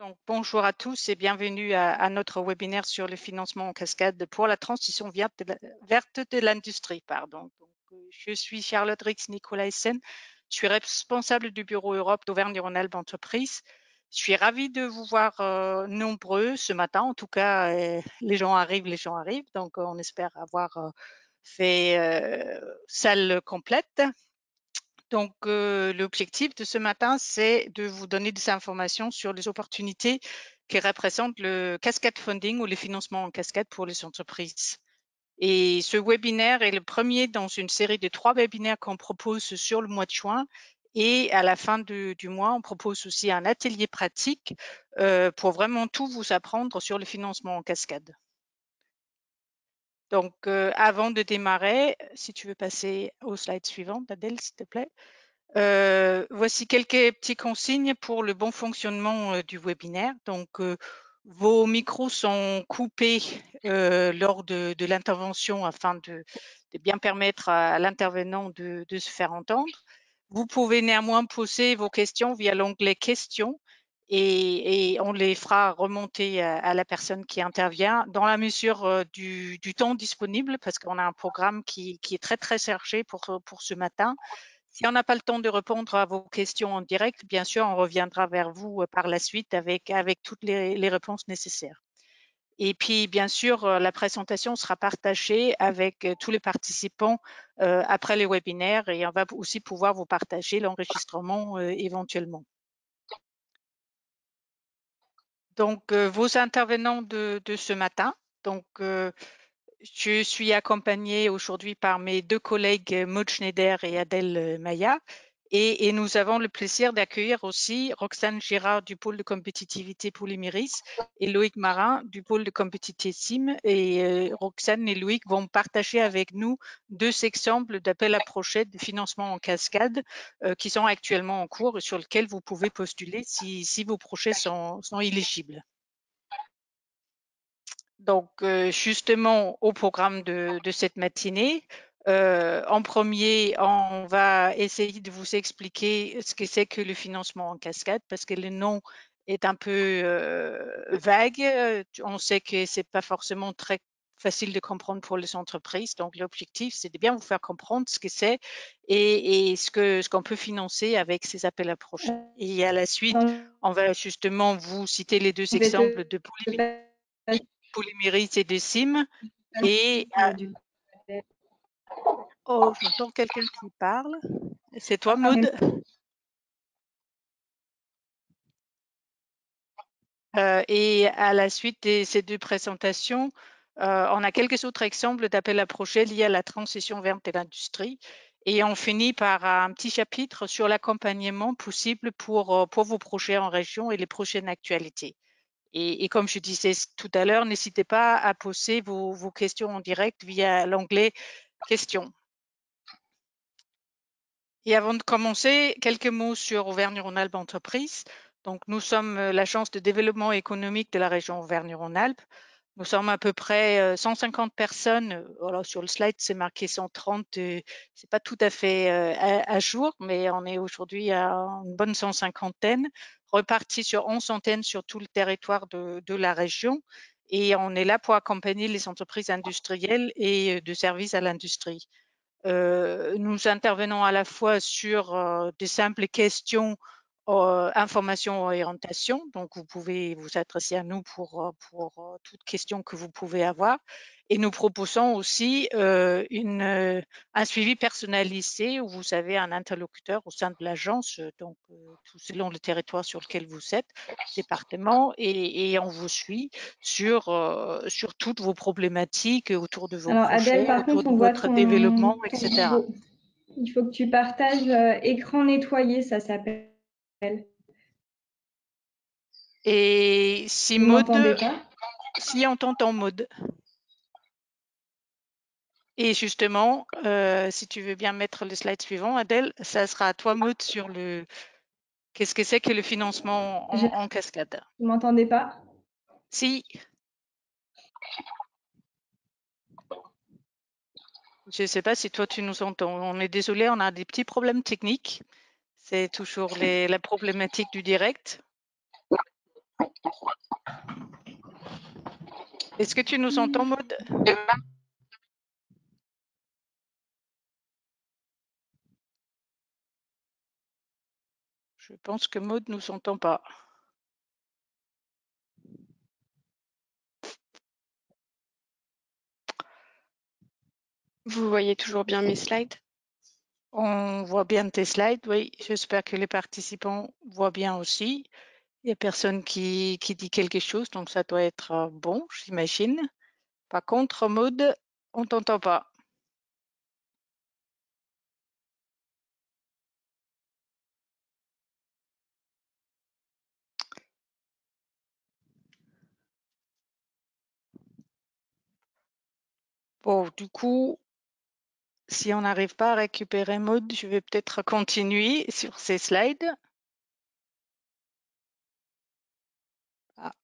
Donc, bonjour à tous et bienvenue à notre webinaire sur le financement en cascade pour la transition verte de l'industrie. Je suis Charlotte Rix-Nicolaisen, je suis responsable du bureau Europe d'Auvergne-Rhône-Alpes Entreprises. Je suis ravie de vous voir nombreux ce matin. En tout cas, les gens arrivent. Donc, on espère avoir fait salle complète. Donc, l'objectif de ce matin, c'est de vous donner des informations sur les opportunités que représente le cascade funding ou les financements en cascade pour les entreprises. Et ce webinaire est le premier dans une série de 3 webinaires qu'on propose sur le mois de juin. Et à la fin du mois, on propose aussi un atelier pratique pour vraiment tout vous apprendre sur le financement en cascade. Donc, avant de démarrer, si tu veux passer au slide suivant, Adèle, s'il te plaît. Voici quelques petits consignes pour le bon fonctionnement du webinaire. Donc, vos micros sont coupés lors de l'intervention afin de bien permettre à l'intervenant de se faire entendre. Vous pouvez néanmoins poser vos questions via l'onglet questions et on les fera remonter à la personne qui intervient dans la mesure du temps disponible parce qu'on a un programme qui est très chargé pour ce matin. Si on n'a pas le temps de répondre à vos questions en direct, bien sûr, on reviendra vers vous par la suite avec toutes les réponses nécessaires. Et puis, bien sûr, la présentation sera partagée avec tous les participants après le webinaire et on va aussi pouvoir vous partager l'enregistrement éventuellement. Donc, vos intervenants de ce matin. Donc, je suis accompagnée aujourd'hui par mes 2 collègues Maud Schneider et Adèle Maya et nous avons le plaisir d'accueillir aussi Roxane Girard du pôle de compétitivité Polyméris et Loïc Marin du pôle de compétitivité SIM. Et Roxane et Loïc vont partager avec nous 2 exemples d'appels à projets de financement en cascade qui sont actuellement en cours et sur lesquels vous pouvez postuler si vos projets sont éligibles. Donc, justement, au programme de cette matinée, en premier, on va essayer de vous expliquer ce que c'est que le financement en cascade parce que le nom est un peu vague. On sait que c'est pas forcément très facile de comprendre pour les entreprises. Donc, l'objectif, c'est de bien vous faire comprendre ce que c'est et ce qu'on peut financer avec ces appels à projets. Et à la suite, on va justement vous citer les 2 exemples de Polyméris et de SIM. Et oh, j'entends quelqu'un qui parle. C'est toi, Maud? Et à la suite de ces 2 présentations, on a quelques autres exemples d'appels à projets liés à la transition verte de l'industrie. Et on finit par un petit chapitre sur l'accompagnement possible pour vos projets en région et les prochaines actualités. Et comme je disais tout à l'heure, n'hésitez pas à poser vos questions en direct via l'onglet questions. Et avant de commencer, quelques mots sur Auvergne-Rhône-Alpes Entreprises. Donc, nous sommes l'agence de développement économique de la région Auvergne-Rhône-Alpes. Nous sommes à peu près 150 personnes. Alors, sur le slide, c'est marqué 130. C'est pas tout à fait à jour, mais on est aujourd'hui à une bonne 150aine, repartis sur 11 antennes sur tout le territoire de la région. Et on est là pour accompagner les entreprises industrielles et de services à l'industrie. Nous intervenons à la fois sur des simples questions, informations, orientation. Donc, vous pouvez vous adresser à nous pour toute question que vous pouvez avoir. Et nous proposons aussi un suivi personnalisé où vous avez un interlocuteur au sein de l'agence, donc tout selon le territoire sur lequel vous êtes, département, et on vous suit sur toutes vos problématiques autour de vos Alors, projets, Adèle, par autour contre, de on voit votre développement, ton etc. Il faut que tu partages écran nettoyé, ça s'appelle. Et si Vous Maud, m'entendez pas? si on t'entend Maud. Et justement, si tu veux bien mettre le slide suivant, Adèle, ça sera à toi, Maud, sur le qu'est-ce que c'est que le financement en cascade. Vous m'entendez pas? Si, je ne sais pas si toi tu nous entends. On est désolé, on a des petits problèmes techniques. C'est toujours la problématique du direct. Est-ce que tu nous entends, Maud? Je pense que Maud ne nous entend pas. Vous voyez toujours bien mes slides? On voit bien tes slides, oui. J'espère que les participants voient bien aussi. Il n'y a personne qui dit quelque chose, donc ça doit être bon, j'imagine. Par contre, Maud, on t'entend pas. Bon, du coup, si on n'arrive pas à récupérer Maud, je vais peut-être continuer sur ces slides. Ah.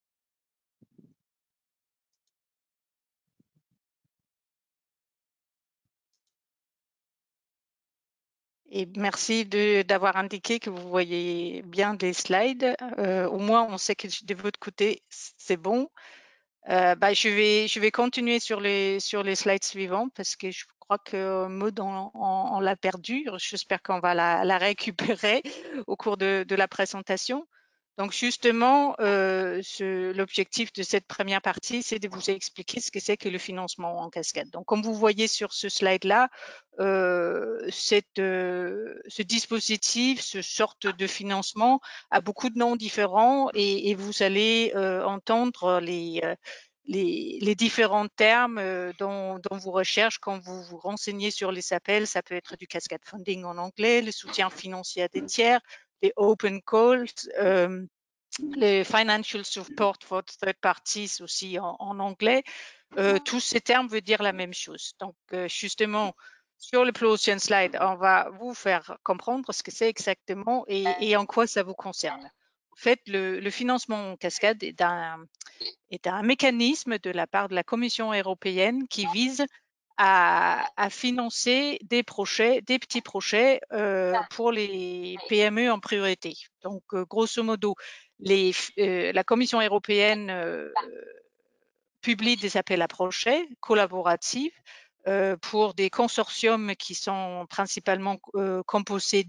Et merci d'avoir indiqué que vous voyez bien les slides. Au moins, on sait que de votre côté, c'est bon. Je vais continuer sur les slides suivants parce que je crois que Maud, on l'a perdue. J'espère qu'on va la récupérer au cours de la présentation. Donc justement, l'objectif de cette première partie, c'est de vous expliquer ce que c'est que le financement en cascade. Donc comme vous voyez sur ce slide-là, ce dispositif, ce sorte de financement a beaucoup de noms différents et vous allez entendre les différents termes dont vous recherchez quand vous vous renseignez sur les appels. Ça peut être du cascade funding en anglais, le soutien financier à des tiers, les open calls, les financial support for third parties aussi en anglais. Tous ces termes veulent dire la même chose. Donc, justement, sur le prochain slide, on va vous faire comprendre ce que c'est exactement et en quoi ça vous concerne. En fait, le financement en cascade est un mécanisme de la part de la Commission européenne qui vise à financer des projets, des petits projets pour les PME en priorité. Donc, grosso modo, la Commission européenne publie des appels à projets collaboratifs pour des consortiums qui sont principalement composés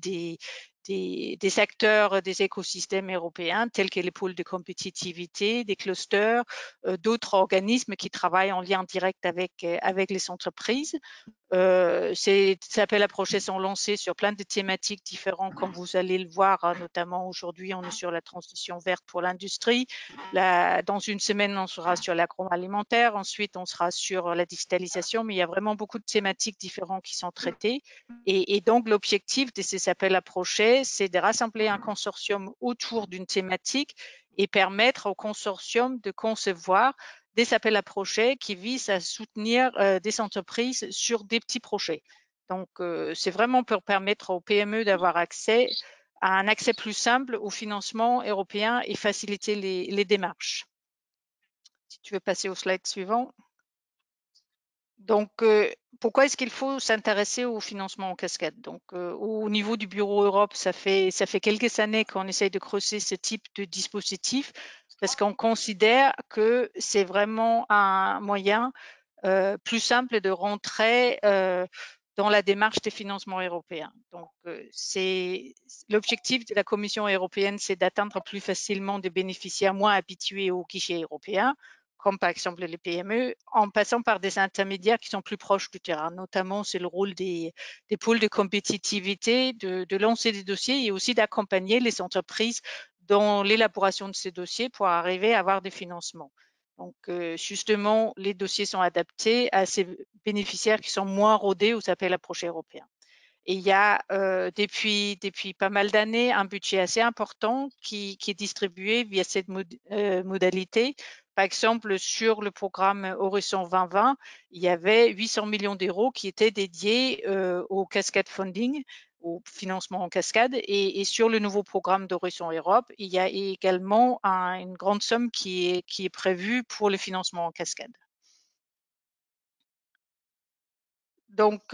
des acteurs des écosystèmes européens, tels que les pôles de compétitivité, des clusters, d'autres organismes qui travaillent en lien direct avec les entreprises. Ces appels à projets sont lancés sur plein de thématiques différentes, comme vous allez le voir, notamment aujourd'hui, on est sur la transition verte pour l'industrie. Dans une semaine, on sera sur l'agroalimentaire. Ensuite, on sera sur la digitalisation, mais il y a vraiment beaucoup de thématiques différentes qui sont traitées. Et donc, l'objectif de ces appels à projets, c'est de rassembler un consortium autour d'une thématique et permettre au consortium de concevoir des appels à projets qui visent à soutenir des entreprises sur des petits projets. Donc, c'est vraiment pour permettre aux PME d'avoir accès à un accès plus simple au financement européen et faciliter les démarches. Si tu veux passer au slide suivant. Donc, pourquoi est-ce qu'il faut s'intéresser au financement en cascade? Donc, au niveau du Bureau Europe, ça fait quelques années qu'on essaye de creuser ce type de dispositif parce qu'on considère que c'est vraiment un moyen plus simple de rentrer dans la démarche des financements européens. Donc, l'objectif de la Commission européenne, c'est d'atteindre plus facilement des bénéficiaires moins habitués aux guichets européens, comme par exemple les PME, en passant par des intermédiaires qui sont plus proches du terrain. Notamment, c'est le rôle des pôles de compétitivité de lancer des dossiers et aussi d'accompagner les entreprises dans l'élaboration de ces dossiers pour arriver à avoir des financements. Donc, justement, les dossiers sont adaptés à ces bénéficiaires qui sont moins rodés aux appels à projets européens. Et il y a depuis pas mal d'années un budget assez important qui est distribué via cette modalité. Par exemple, sur le programme Horizon 2020, il y avait 800 millions d'euros qui étaient dédiés au cascade funding, au financement en cascade. Et sur le nouveau programme d'Horizon Europe, il y a également une grande somme qui est prévue pour le financement en cascade. Donc,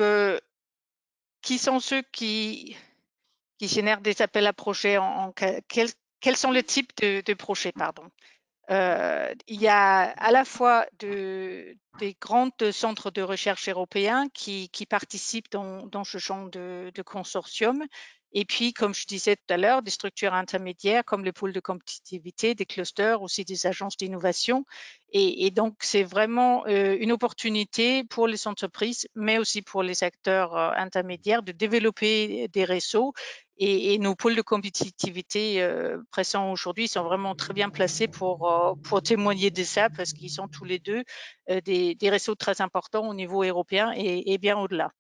qui sont ceux qui génèrent des appels à projets quels sont les types de projets, pardon. Il y a à la fois des grands centres de recherche européens qui participent dans ce genre de consortium. Et puis, comme je disais tout à l'heure, des structures intermédiaires comme les pôles de compétitivité, des clusters, aussi des agences d'innovation. Et donc, c'est vraiment une opportunité pour les entreprises, mais aussi pour les acteurs intermédiaires de développer des réseaux. Et nos pôles de compétitivité présents aujourd'hui sont vraiment très bien placés pour témoigner de ça parce qu'ils sont tous les deux des réseaux très importants au niveau européen et bien au-delà.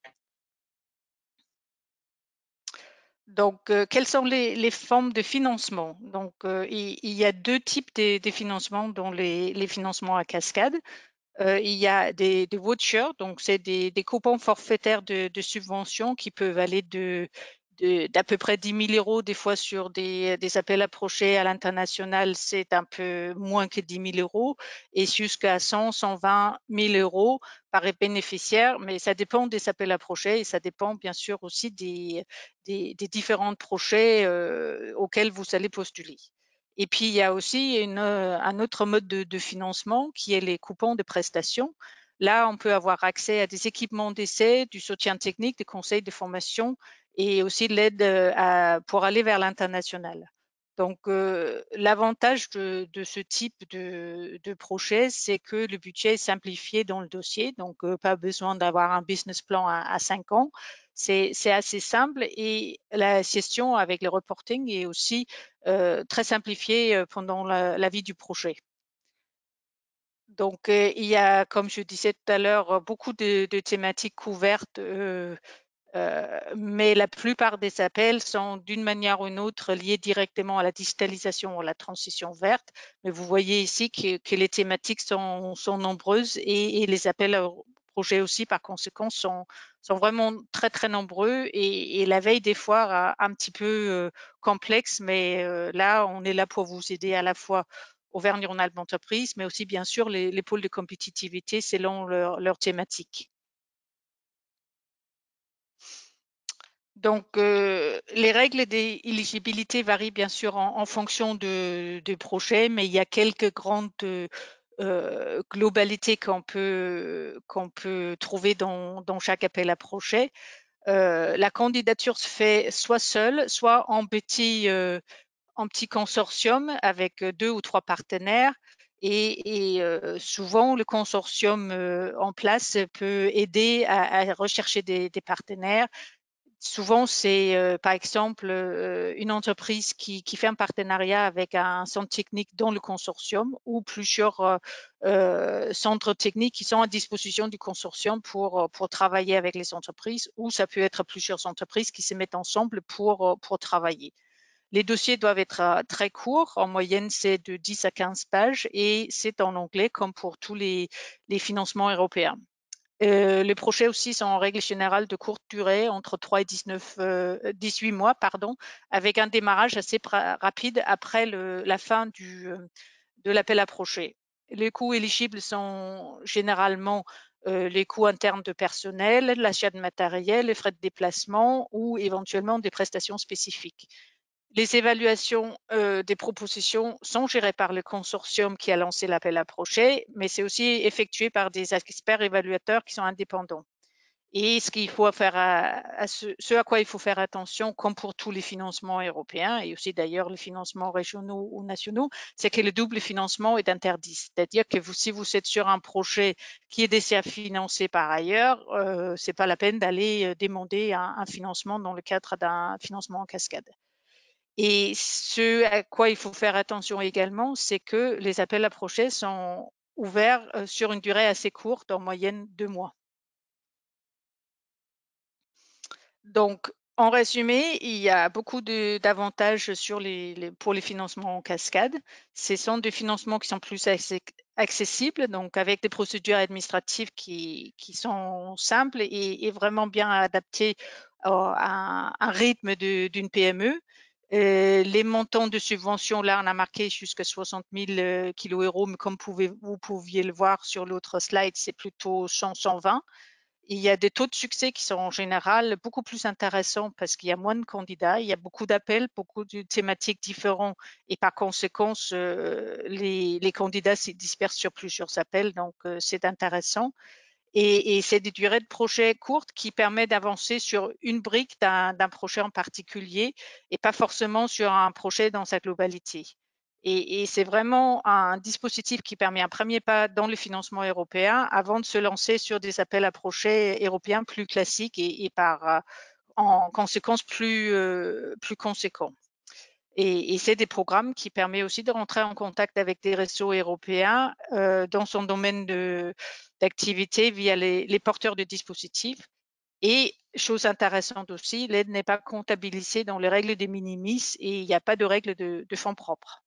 Donc, quelles sont les formes de financement? Donc, il y a deux types de financements dans les financements à cascade. Il y a des vouchers, donc c'est des coupons forfaitaires de subventions qui peuvent aller d'à peu près 10 000 euros, des fois sur des appels à projets à l'international, c'est un peu moins que 10 000 euros, et jusqu'à 100, 120 000 euros par bénéficiaire, mais ça dépend des appels à projets et ça dépend bien sûr aussi des différents projets auxquels vous allez postuler. Et puis, il y a aussi un autre mode de financement qui est les coupons de prestations. Là, on peut avoir accès à des équipements d'essai, du soutien technique, des conseils de formation et aussi de l'aide pour aller vers l'international. Donc, l'avantage de ce type de projet, c'est que le budget est simplifié dans le dossier, donc pas besoin d'avoir un business plan à 5 ans. C'est assez simple et la gestion avec le reporting est aussi très simplifiée pendant la vie du projet. Donc, il y a, comme je disais tout à l'heure, beaucoup de thématiques couvertes, mais la plupart des appels sont d'une manière ou d'une autre liés directement à la digitalisation ou à la transition verte. Mais vous voyez ici que les thématiques sont nombreuses et les appels à projets aussi, par conséquent, sont vraiment très, très nombreux et la veille des fois un petit peu complexe, mais là, on est là pour vous aider à la fois Auvergne-Rhône-Alpes Entreprises, mais aussi bien sûr les pôles de compétitivité selon leur thématique. Donc, les règles d'éligibilité varient bien sûr en fonction de projet, mais il y a quelques grandes globalités qu'on peut trouver dans chaque appel à projet. La candidature se fait soit seule, soit en petit consortium avec 2 ou 3 partenaires. Et souvent, le consortium en place peut aider à rechercher des partenaires. Souvent, c'est par exemple une entreprise qui fait un partenariat avec un centre technique dans le consortium ou plusieurs centres techniques qui sont à disposition du consortium pour travailler avec les entreprises, ou ça peut être plusieurs entreprises qui se mettent ensemble pour travailler. Les dossiers doivent être très courts. En moyenne, c'est de 10 à 15 pages et c'est en anglais comme pour tous les financements européens. Les projets aussi sont en règle générale de courte durée, entre 3 et 18 mois, pardon, avec un démarrage assez rapide après la fin de l'appel à projet. Les coûts éligibles sont généralement les coûts internes de personnel, l'achat de matériel, les frais de déplacement ou éventuellement des prestations spécifiques. Les évaluations des propositions sont gérées par le consortium qui a lancé l'appel à projet, mais c'est aussi effectué par des experts évaluateurs qui sont indépendants. Et ce qu'il faut faire ce à quoi il faut faire attention, comme pour tous les financements européens et aussi d'ailleurs les financements régionaux ou nationaux, c'est que le double financement est interdit. C'est-à-dire que si vous êtes sur un projet qui est déjà financé par ailleurs, c'est pas la peine d'aller demander un financement dans le cadre d'un financement en cascade. Et ce à quoi il faut faire attention également, c'est que les appels à projets sont ouverts sur une durée assez courte, en moyenne 2 mois. Donc, en résumé, il y a beaucoup d'avantages pour les financements en cascade. Ce sont des financements qui sont plus accessibles, donc avec des procédures administratives qui sont simples et vraiment bien adaptées à un rythme d'une PME. Les montants de subvention, là, on a marqué jusqu'à 60 000 kilo euros, mais comme vous pouviez le voir sur l'autre slide, c'est plutôt 100, 120. il y a des taux de succès qui sont en général beaucoup plus intéressants parce qu'il y a moins de candidats, il y a beaucoup d'appels, beaucoup de thématiques différentes et par conséquent, les candidats se dispersent sur plusieurs appels, donc c'est intéressant. Et c'est des durées de projet courtes qui permettent d'avancer sur une brique d'un projet en particulier et pas forcément sur un projet dans sa globalité. Et c'est vraiment un dispositif qui permet un premier pas dans le financement européen avant de se lancer sur des appels à projets européens plus classiques et par en conséquence plus conséquents. Et c'est des programmes qui permettent aussi de rentrer en contact avec des réseaux européens dans son domaine d'activité via les porteurs de dispositifs. Et chose intéressante aussi, l'aide n'est pas comptabilisée dans les règles des minimis et il n'y a pas de règles de fonds propres.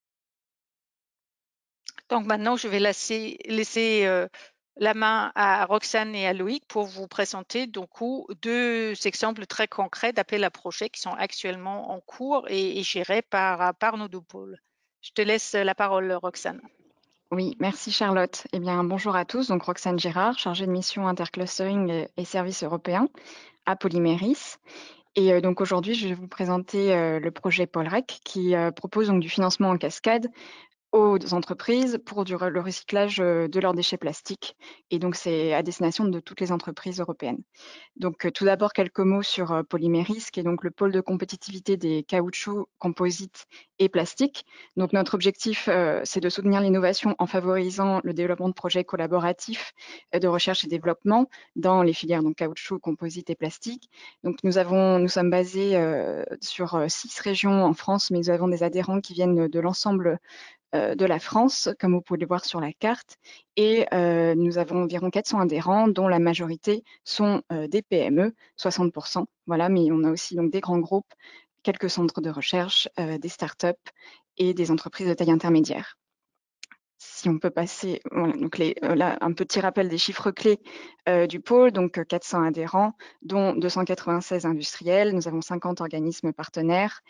Donc maintenant, je vais laisser la main à Roxane et à Loïc pour vous présenter donc deux exemples très concrets d'appels à projets qui sont actuellement en cours et gérés par nos deux pôles. Je te laisse la parole, Roxane. Oui, merci Charlotte. Eh bien, bonjour à tous. Donc, Roxane Girard, chargée de mission interclustering et services européens à Polyméris. Et donc aujourd'hui, je vais vous présenter le projet Polrec qui propose donc du financement en cascade aux entreprises pour le recyclage de leurs déchets plastiques. Et donc, c'est à destination de toutes les entreprises européennes. Donc, tout d'abord, quelques mots sur Polyméris, qui est donc le pôle de compétitivité des caoutchoucs, composites et plastiques. Donc, notre objectif, c'est de soutenir l'innovation en favorisant le développement de projets collaboratifs de recherche et développement dans les filières donc caoutchouc, composites et plastiques. Donc, nous sommes basés sur 6 régions en France, mais nous avons des adhérents qui viennent de l'ensemble de la France, comme vous pouvez le voir sur la carte. Et nous avons environ 400 adhérents, dont la majorité sont des PME, 60%. Voilà, mais on a aussi donc des grands groupes, quelques centres de recherche, des startups et des entreprises de taille intermédiaire. Si on peut passer, voilà, donc là, un petit rappel des chiffres clés du pôle, donc 400 adhérents, dont 296 industriels. Nous avons 50 organismes partenaires,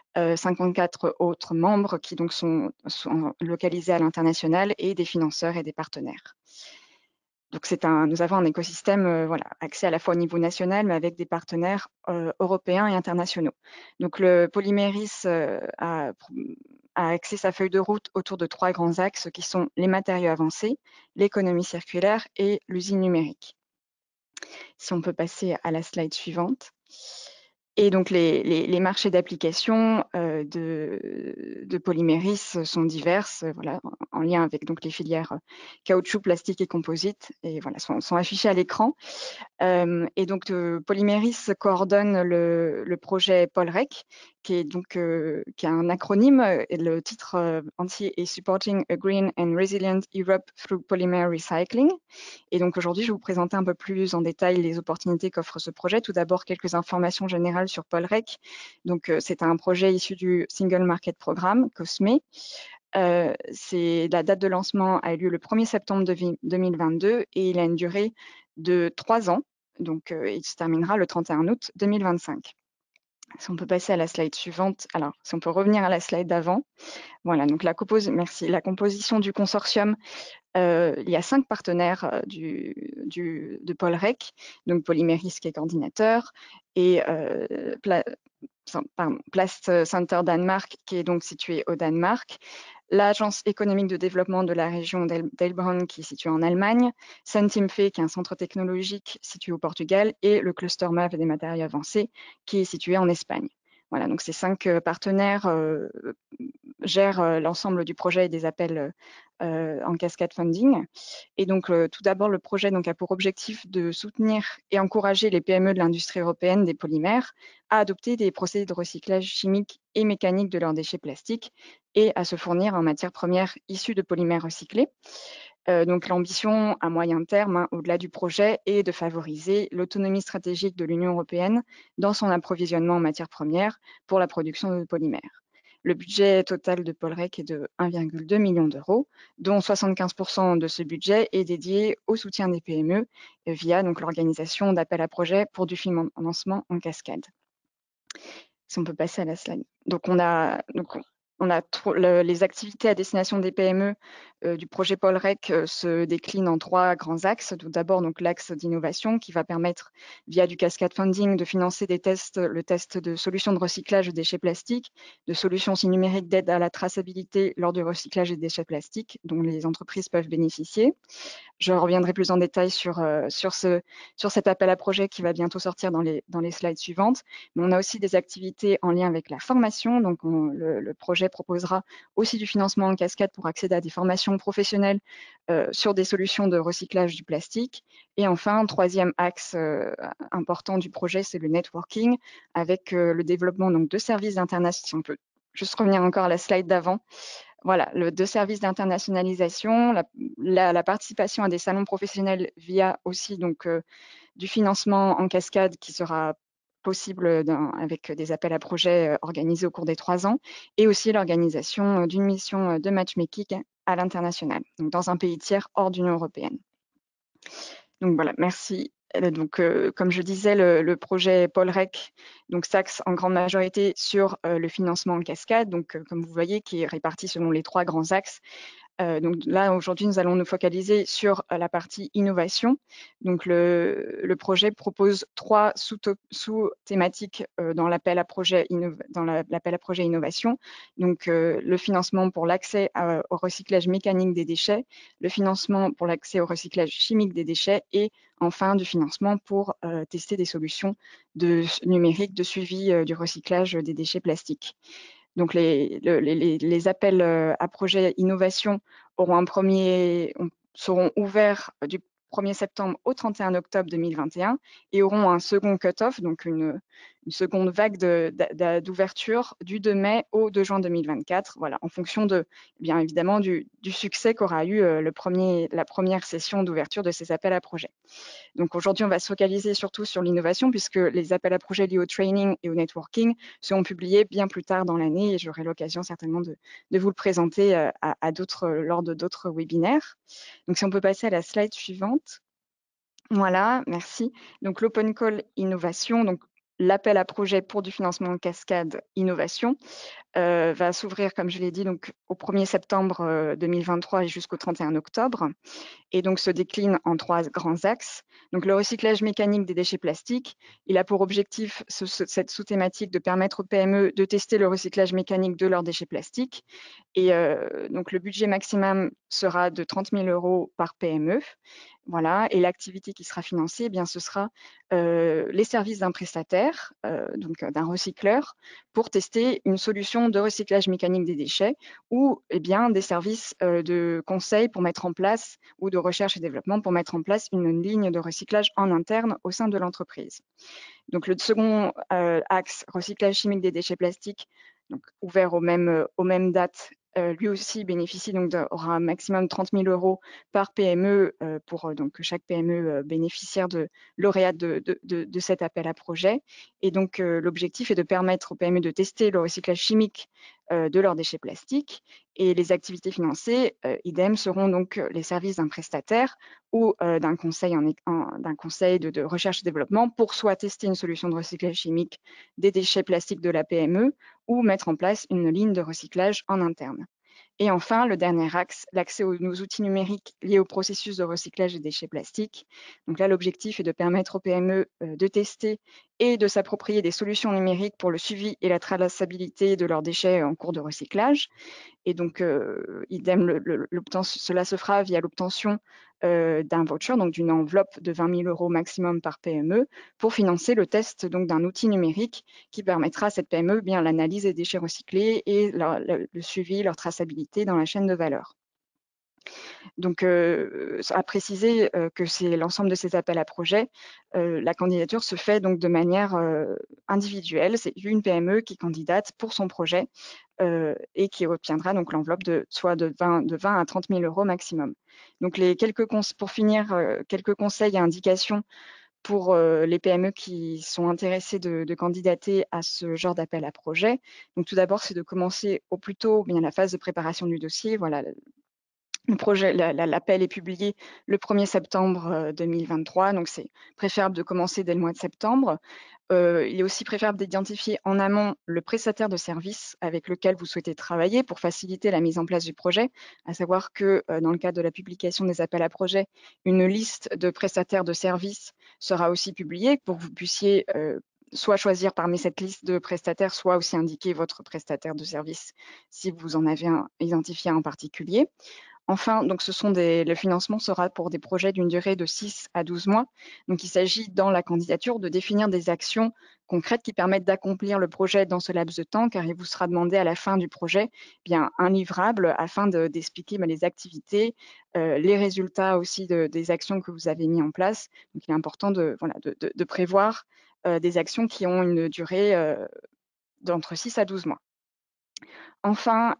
54 autres membres qui donc sont localisés à l'international et des financeurs et des partenaires. Donc nous avons un écosystème voilà, axé à la fois au niveau national, mais avec des partenaires européens et internationaux. Donc le Polyméris a axé sa feuille de route autour de 3 grands axes qui sont les matériaux avancés, l'économie circulaire et l'usine numérique. Si on peut passer à la slide suivante. Et donc les marchés d'application de Polyméris sont diverses, voilà, en lien avec donc les filières caoutchouc, plastique et composite, et voilà, sont affichés à l'écran. Et donc Polyméris coordonne le projet Polrec, qui est un acronyme, et le titre entier est Supporting a Green and Resilient Europe through Polymer Recycling. Et donc aujourd'hui, je vais vous présenter un peu plus en détail les opportunités qu'offre ce projet. Tout d'abord, quelques informations générales sur Polrec. Donc c'est un projet issu du Single Market Programme, COSME. La date de lancement a eu lieu le 1er septembre 2022 et il a une durée de 3 ans. Donc, il se terminera le 31 août 2025. Si on peut passer à la slide suivante. Alors, si on peut revenir à la slide d'avant. Voilà, donc la composition du consortium. Il y a 5 partenaires de Polrec, donc Polyméris qui est coordinateur, et Plast Center Danemark qui est donc situé au Danemark, l'Agence économique de développement de la région d'Heilbronn qui est située en Allemagne, Centimfe qui est un centre technologique situé au Portugal et le Cluster MAV des matériaux avancés qui est situé en Espagne. Voilà, donc ces 5 partenaires gèrent l'ensemble du projet et des appels en cascade funding. Et donc, tout d'abord, le projet a pour objectif de soutenir et encourager les PME de l'industrie européenne des polymères à adopter des procédés de recyclage chimique et mécanique de leurs déchets plastiques et à se fournir en matières premières issues de polymères recyclés. Donc l'ambition à moyen terme, au-delà du projet, est de favoriser l'autonomie stratégique de l'Union européenne dans son approvisionnement en matières premières pour la production de polymères. Le budget total de Polrec est de 1,2 million d'euros, dont 75% de ce budget est dédié au soutien des PME via l'organisation d'appels à projets pour du financement en cascade. Si on peut passer à la slide. Donc les activités à destination des PME du projet POLREC se déclinent en 3 grands axes. Tout d'abord, donc l'axe d'innovation qui va permettre, via du cascade funding, de financer le test de solutions de recyclage de déchets plastiques, de solutions aussi numériques d'aide à la traçabilité lors du recyclage des déchets plastiques dont les entreprises peuvent bénéficier. Je reviendrai plus en détail sur cet appel à projet qui va bientôt sortir dans les slides suivantes. Mais on a aussi des activités en lien avec la formation. Donc, le projet proposera aussi du financement en cascade pour accéder à des formations professionnelles sur des solutions de recyclage du plastique. Et enfin, un troisième axe important du projet, c'est le networking avec le développement donc, de services d'international. Si on peut juste revenir encore à la slide d'avant. Voilà, le 2 services d'internationalisation, la participation à des salons professionnels via aussi donc du financement en cascade qui sera possible avec des appels à projets organisés au cours des 3 ans, et aussi l'organisation d'une mission de matchmaking à l'international, donc dans un pays tiers hors d'Union européenne. Donc voilà, merci. Donc, comme je disais, le projet POLREC s'axe en grande majorité sur le financement en cascade, donc comme vous voyez, qui est réparti selon les 3 grands axes. Donc là, aujourd'hui, nous allons nous focaliser sur la partie innovation. Donc, le projet propose 3 sous-thématiques dans l'appel à projet innovation. Donc, le financement pour l'accès au recyclage mécanique des déchets, le financement pour l'accès au recyclage chimique des déchets et enfin du financement pour tester des solutions numériques de suivi du recyclage des déchets plastiques. Donc, les appels à projets innovation seront ouverts du 1er septembre au 31 octobre 2021 et auront un second cut-off, donc une seconde vague d'ouverture du 2 mai au 2 juin 2024, voilà, en fonction bien évidemment du succès qu'aura eu la première session d'ouverture de ces appels à projets. Donc aujourd'hui, on va se focaliser surtout sur l'innovation puisque les appels à projets liés au training et au networking seront publiés bien plus tard dans l'année et j'aurai l'occasion certainement de vous le présenter lors de d'autres webinaires. Donc si on peut passer à la slide suivante. Voilà, merci. Donc l'Open Call Innovation, donc l'appel à projet pour du financement en cascade innovation, va s'ouvrir, comme je l'ai dit, donc au 1er septembre 2023 et jusqu'au 31 octobre. Et donc se décline en 3 grands axes. Donc le recyclage mécanique des déchets plastiques, il a pour objectif, cette sous-thématique, de permettre aux PME de tester le recyclage mécanique de leurs déchets plastiques. Et donc le budget maximum sera de 30 000 € par PME. Voilà, et l'activité qui sera financée, eh bien, ce sera les services d'un prestataire, donc d'un recycleur, pour tester une solution de recyclage mécanique des déchets ou eh bien, des services de conseil pour mettre en place ou de recherche et développement pour mettre en place une ligne de recyclage en interne au sein de l'entreprise. Donc le second axe, recyclage chimique des déchets plastiques, donc ouvert aux mêmes dates, lui aussi bénéficie aura un maximum de 30 000 € par PME pour donc chaque PME bénéficiaire de lauréate de cet appel à projet. Et donc l'objectif est de permettre aux PME de tester le recyclage chimique de leurs déchets plastiques. Et les activités financées, idem, seront donc les services d'un prestataire ou d'un conseil, de recherche et développement pour soit tester une solution de recyclage chimique des déchets plastiques de la PME ou mettre en place une ligne de recyclage en interne. Et enfin, le dernier axe, l'accès aux outils numériques liés au processus de recyclage des déchets plastiques. Donc là, l'objectif est de permettre aux PME de tester et de s'approprier des solutions numériques pour le suivi et la traçabilité de leurs déchets en cours de recyclage. Et donc, idem, cela se fera via l'obtention d'un voucher, donc d'une enveloppe de 20 000 € maximum par PME, pour financer le test d'un outil numérique qui permettra à cette PME bien l'analyse des déchets recyclés et le suivi, leur traçabilité dans la chaîne de valeur. Donc, à préciser que c'est l'ensemble de ces appels à projets, la candidature se fait donc de manière individuelle. C'est une PME qui candidate pour son projet et qui obtiendra donc l'enveloppe soit de 20 à 30 000 € maximum. Donc, pour finir, quelques conseils et indications pour les PME qui sont intéressées de candidater à ce genre d'appel à projet. Donc, tout d'abord, c'est de commencer au plus tôt bien la phase de préparation du dossier. Voilà, L'appel est publié le 1er septembre 2023, donc c'est préférable de commencer dès le mois de septembre. Il est aussi préférable d'identifier en amont le prestataire de service avec lequel vous souhaitez travailler pour faciliter la mise en place du projet, à savoir que dans le cadre de la publication des appels à projets, une liste de prestataires de services sera aussi publiée pour que vous puissiez soit choisir parmi cette liste de prestataires, soit aussi indiquer votre prestataire de service si vous en avez identifié un en particulier. Enfin, donc le financement sera pour des projets d'une durée de 6 à 12 mois. Donc, il s'agit dans la candidature de définir des actions concrètes qui permettent d'accomplir le projet dans ce laps de temps, car il vous sera demandé à la fin du projet un livrable afin d'expliquer les activités, les résultats aussi des actions que vous avez mis en place. Donc, il est important de prévoir des actions qui ont une durée d'entre 6 à 12 mois. Enfin,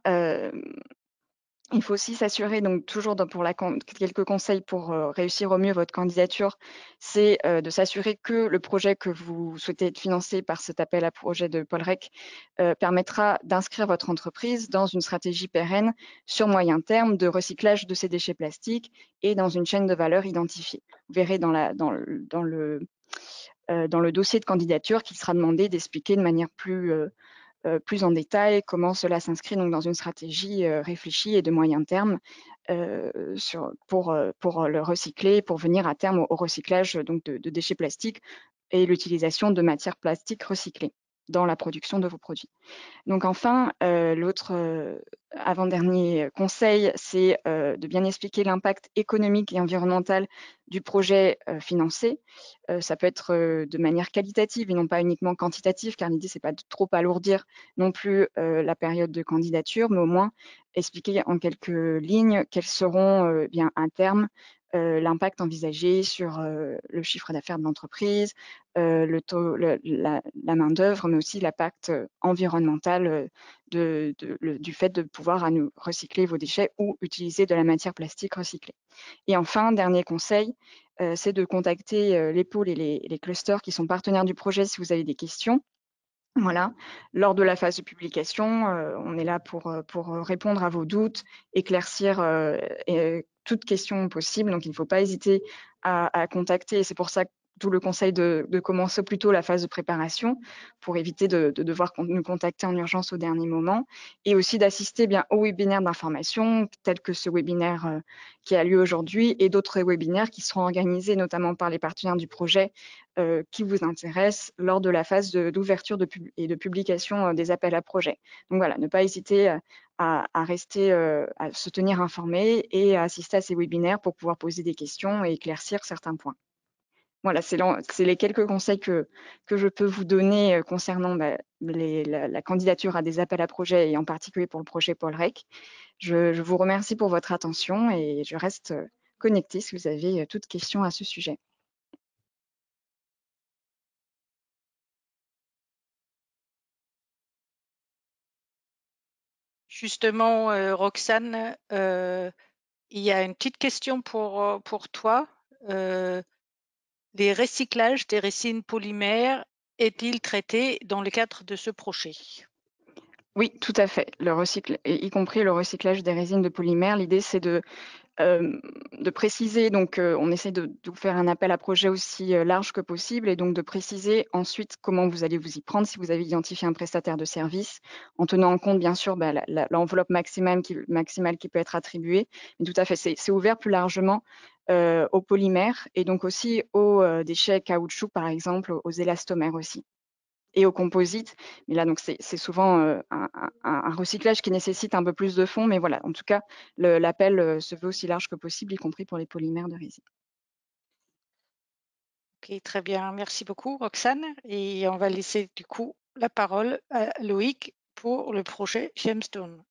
il faut aussi s'assurer, donc toujours pour quelques conseils pour réussir au mieux votre candidature, c'est de s'assurer que le projet que vous souhaitez être financé par cet appel à projet de Polrec permettra d'inscrire votre entreprise dans une stratégie pérenne sur moyen terme de recyclage de ces déchets plastiques et dans une chaîne de valeur identifiée. Vous verrez dans le dossier de candidature qu'il sera demandé d'expliquer de manière plus en détail comment cela s'inscrit donc dans une stratégie réfléchie et de moyen terme pour le recycler, pour venir à terme au recyclage donc de déchets plastiques et l'utilisation de matières plastiques recyclées dans la production de vos produits. Donc enfin, l'autre avant-dernier conseil, c'est de bien expliquer l'impact économique et environnemental du projet financé. Ça peut être de manière qualitative et non pas uniquement quantitative, car l'idée, c'est pas de trop alourdir non plus la période de candidature, mais au moins expliquer en quelques lignes quels seront bien à terme l'impact envisagé sur le chiffre d'affaires de l'entreprise, le taux, la main-d'œuvre, mais aussi l'impact environnemental du fait de pouvoir à nous recycler vos déchets ou utiliser de la matière plastique recyclée. Et enfin, dernier conseil, c'est de contacter les pôles et les clusters qui sont partenaires du projet si vous avez des questions. Voilà, lors de la phase de publication, on est là pour répondre à vos doutes, éclaircir toute question possible. Donc, il ne faut pas hésiter à contacter. Et c'est pour ça que d'où le conseil de commencer plutôt la phase de préparation pour éviter de devoir nous contacter en urgence au dernier moment, et aussi d'assister bien aux webinaires d'information tels que ce webinaire qui a lieu aujourd'hui et d'autres webinaires qui seront organisés notamment par les partenaires du projet qui vous intéressent lors de la phase d'ouverture et de publication des appels à projets. Donc voilà, ne pas hésiter à rester, à se tenir informé et à assister à ces webinaires pour pouvoir poser des questions et éclaircir certains points. Voilà, c'est les quelques conseils que je peux vous donner concernant la candidature à des appels à projets et en particulier pour le projet Polrec. Je vous remercie pour votre attention et je reste connectée si vous avez toute question à ce sujet. Justement, Roxane, il y a une petite question pour toi. Les recyclages des résines polymères est-il traité dans le cadre de ce projet? Oui, tout à fait. Y compris le recyclage des résines de polymères. L'idée, c'est de préciser, donc on essaie de vous faire un appel à projet aussi large que possible et donc de préciser ensuite comment vous allez vous y prendre si vous avez identifié un prestataire de service, en tenant en compte bien sûr l'enveloppe maximale qui peut être attribuée. Mais tout à fait, c'est ouvert plus largement aux polymères et donc aussi aux déchets caoutchouc par exemple, aux élastomères aussi, et aux composites. Mais là, donc, c'est souvent un recyclage qui nécessite un peu plus de fonds. Mais voilà, en tout cas, l'appel se veut aussi large que possible, y compris pour les polymères de résine. Ok, très bien. Merci beaucoup, Roxane. Et on va laisser du coup la parole à Loïc pour le projet Gemstone.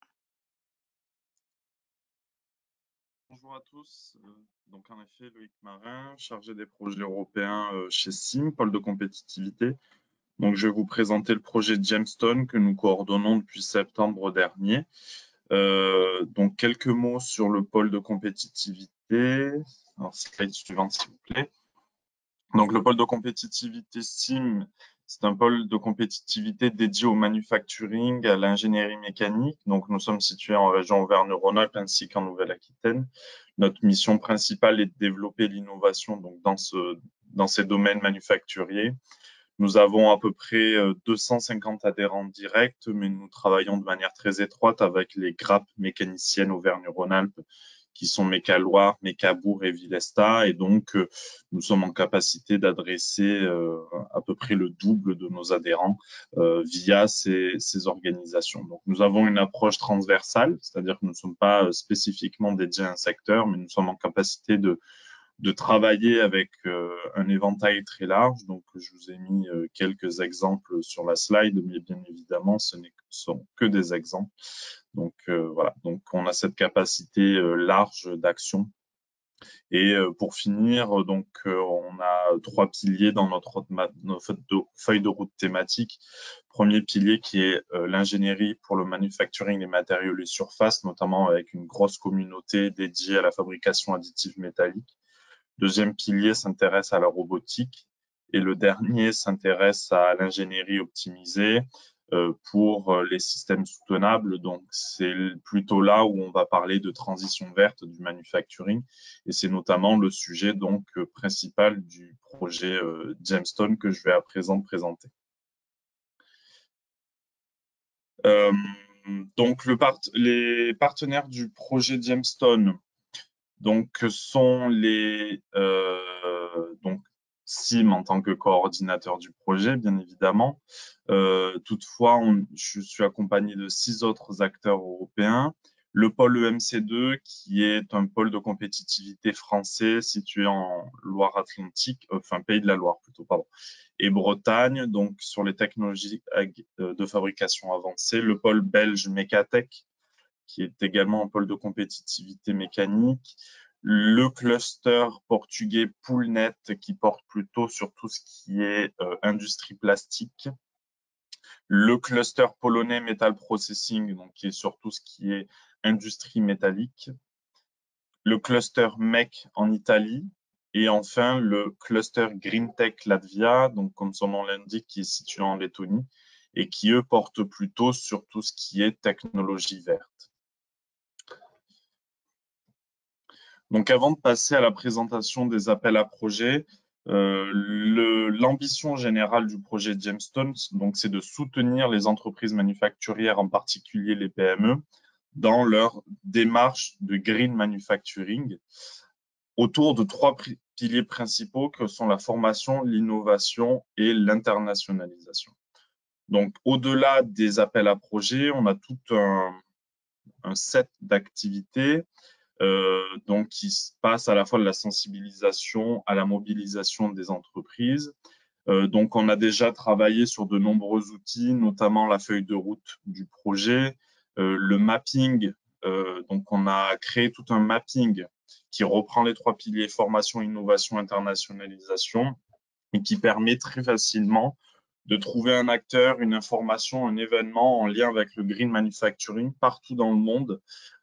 Bonjour à tous. Donc en effet, Loïc Marin, chargé des projets européens chez SIM, pôle de compétitivité. Donc je vais vous présenter le projet Gemstone que nous coordonnons depuis septembre dernier. Donc quelques mots sur le pôle de compétitivité. Alors slide suivante s'il vous plaît. Donc le pôle de compétitivité SIM, C'est un pôle de compétitivité dédié au manufacturing, à l'ingénierie mécanique. Donc, nous sommes situés en région Auvergne-Rhône-Alpes ainsi qu'en Nouvelle-Aquitaine. Notre mission principale est de développer l'innovation donc dans ces domaines manufacturiers. Nous avons à peu près 250 adhérents directs, mais nous travaillons de manière très étroite avec les grappes mécaniciennes Auvergne-Rhône-Alpes, qui sont Méca-Loire, Méca-Bourg et Villesta. Et donc, nous sommes en capacité d'adresser à peu près le double de nos adhérents via ces organisations. Donc, nous avons une approche transversale, c'est-à-dire que nous ne sommes pas spécifiquement dédiés à un secteur, mais nous sommes en capacité de travailler avec un éventail très large. Donc, je vous ai mis quelques exemples sur la slide, mais bien évidemment, ce ne sont que des exemples. Donc, voilà. Donc, on a cette capacité large d'action. Et pour finir, donc, on a 3 piliers dans notre feuille de route thématique. Premier pilier qui est l'ingénierie pour le manufacturing des matériaux et surfaces, notamment avec une grosse communauté dédiée à la fabrication additive métallique. Deuxième pilier s'intéresse à la robotique et le dernier s'intéresse à l'ingénierie optimisée pour les systèmes soutenables. Donc, c'est plutôt là où on va parler de transition verte du manufacturing et c'est notamment le sujet donc principal du projet Gemstone que je vais à présent présenter. Donc, les partenaires du projet Gemstone donc, sont donc SIM en tant que coordinateur du projet, bien évidemment. Toutefois, je suis accompagné de 6 autres acteurs européens. Le pôle EMC2, qui est un pôle de compétitivité français situé en Loire-Atlantique, enfin Pays de la Loire plutôt, pardon, et Bretagne, donc sur les technologies de fabrication avancée. Le pôle belge Mécatech, qui est également un pôle de compétitivité mécanique. Le cluster portugais Poolnet, qui porte plutôt sur tout ce qui est industrie plastique. Le cluster polonais Metal Processing, donc qui est sur tout ce qui est industrie métallique. Le cluster MEC en Italie. Et enfin, le cluster GreenTech Latvia, donc comme son nom l'indique, qui est situé en Lettonie et qui, eux, portent plutôt sur tout ce qui est technologie verte. Donc, avant de passer à la présentation des appels à projets, l'ambition générale du projet Gemstone, donc, c'est de soutenir les entreprises manufacturières, en particulier les PME, dans leur démarche de green manufacturing, autour de 3 piliers principaux que sont la formation, l'innovation et l'internationalisation. Donc, au-delà des appels à projets, on a tout un set d'activités donc qui se passe à la fois de la sensibilisation à la mobilisation des entreprises. Donc, on a déjà travaillé sur de nombreux outils, notamment la feuille de route du projet, le mapping. Donc, on a créé tout un mapping qui reprend les 3 piliers formation, innovation, internationalisation et qui permet très facilement de trouver un acteur, une information, un événement en lien avec le green manufacturing partout dans le monde.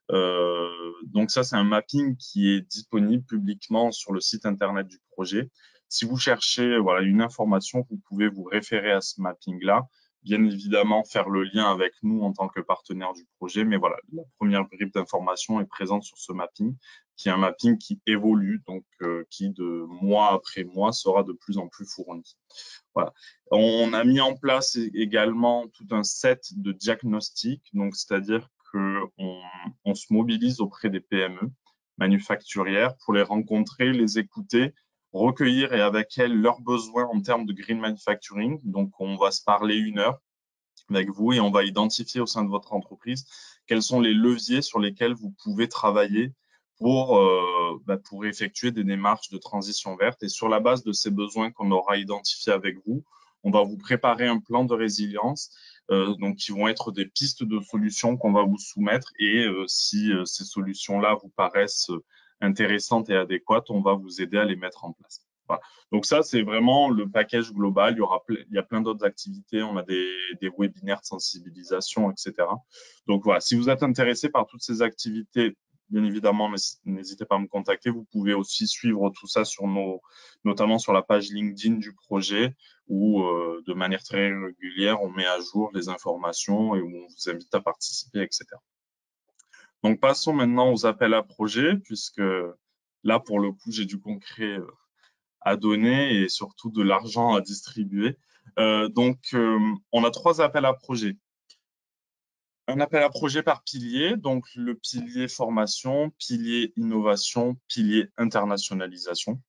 Donc ça, c'est un mapping qui est disponible publiquement sur le site internet du projet. Si vous cherchez une information, vous pouvez vous référer à ce mapping-là. Bien évidemment, faire le lien avec nous en tant que partenaire du projet. Mais voilà, la première brique d'information est présente sur ce mapping, qui est un mapping qui évolue, donc qui de mois après mois sera de plus en plus fourni. Voilà. On a mis en place également tout un set de diagnostics, donc c'est-à-dire qu'on se mobilise auprès des PME manufacturières pour les rencontrer, les écouter, recueillir et avec elles leurs besoins en termes de green manufacturing. Donc, on va se parler 1 heure avec vous et on va identifier au sein de votre entreprise quels sont les leviers sur lesquels vous pouvez travailler pour effectuer des démarches de transition verte. Et sur la base de ces besoins qu'on aura identifiés avec vous, on va vous préparer un plan de résilience, donc qui vont être des pistes de solutions qu'on va vous soumettre. Et si ces solutions-là vous paraissent intéressantes et adéquates, on va vous aider à les mettre en place. Voilà. Donc ça, c'est vraiment le package global. Il y a plein d'autres activités. On a des webinaires de sensibilisation, etc. Donc voilà, si vous êtes intéressé par toutes ces activités, bien évidemment, n'hésitez pas à me contacter. Vous pouvez aussi suivre tout ça sur notamment sur la page LinkedIn du projet où, de manière très régulière, on met à jour les informations et où on vous invite à participer, etc. Donc, passons maintenant aux appels à projets, puisque là, pour le coup, j'ai du concret à donner et surtout de l'argent à distribuer. On a 3 appels à projets. Un appel à projet par pilier, donc le pilier formation, pilier innovation, pilier internationalisation.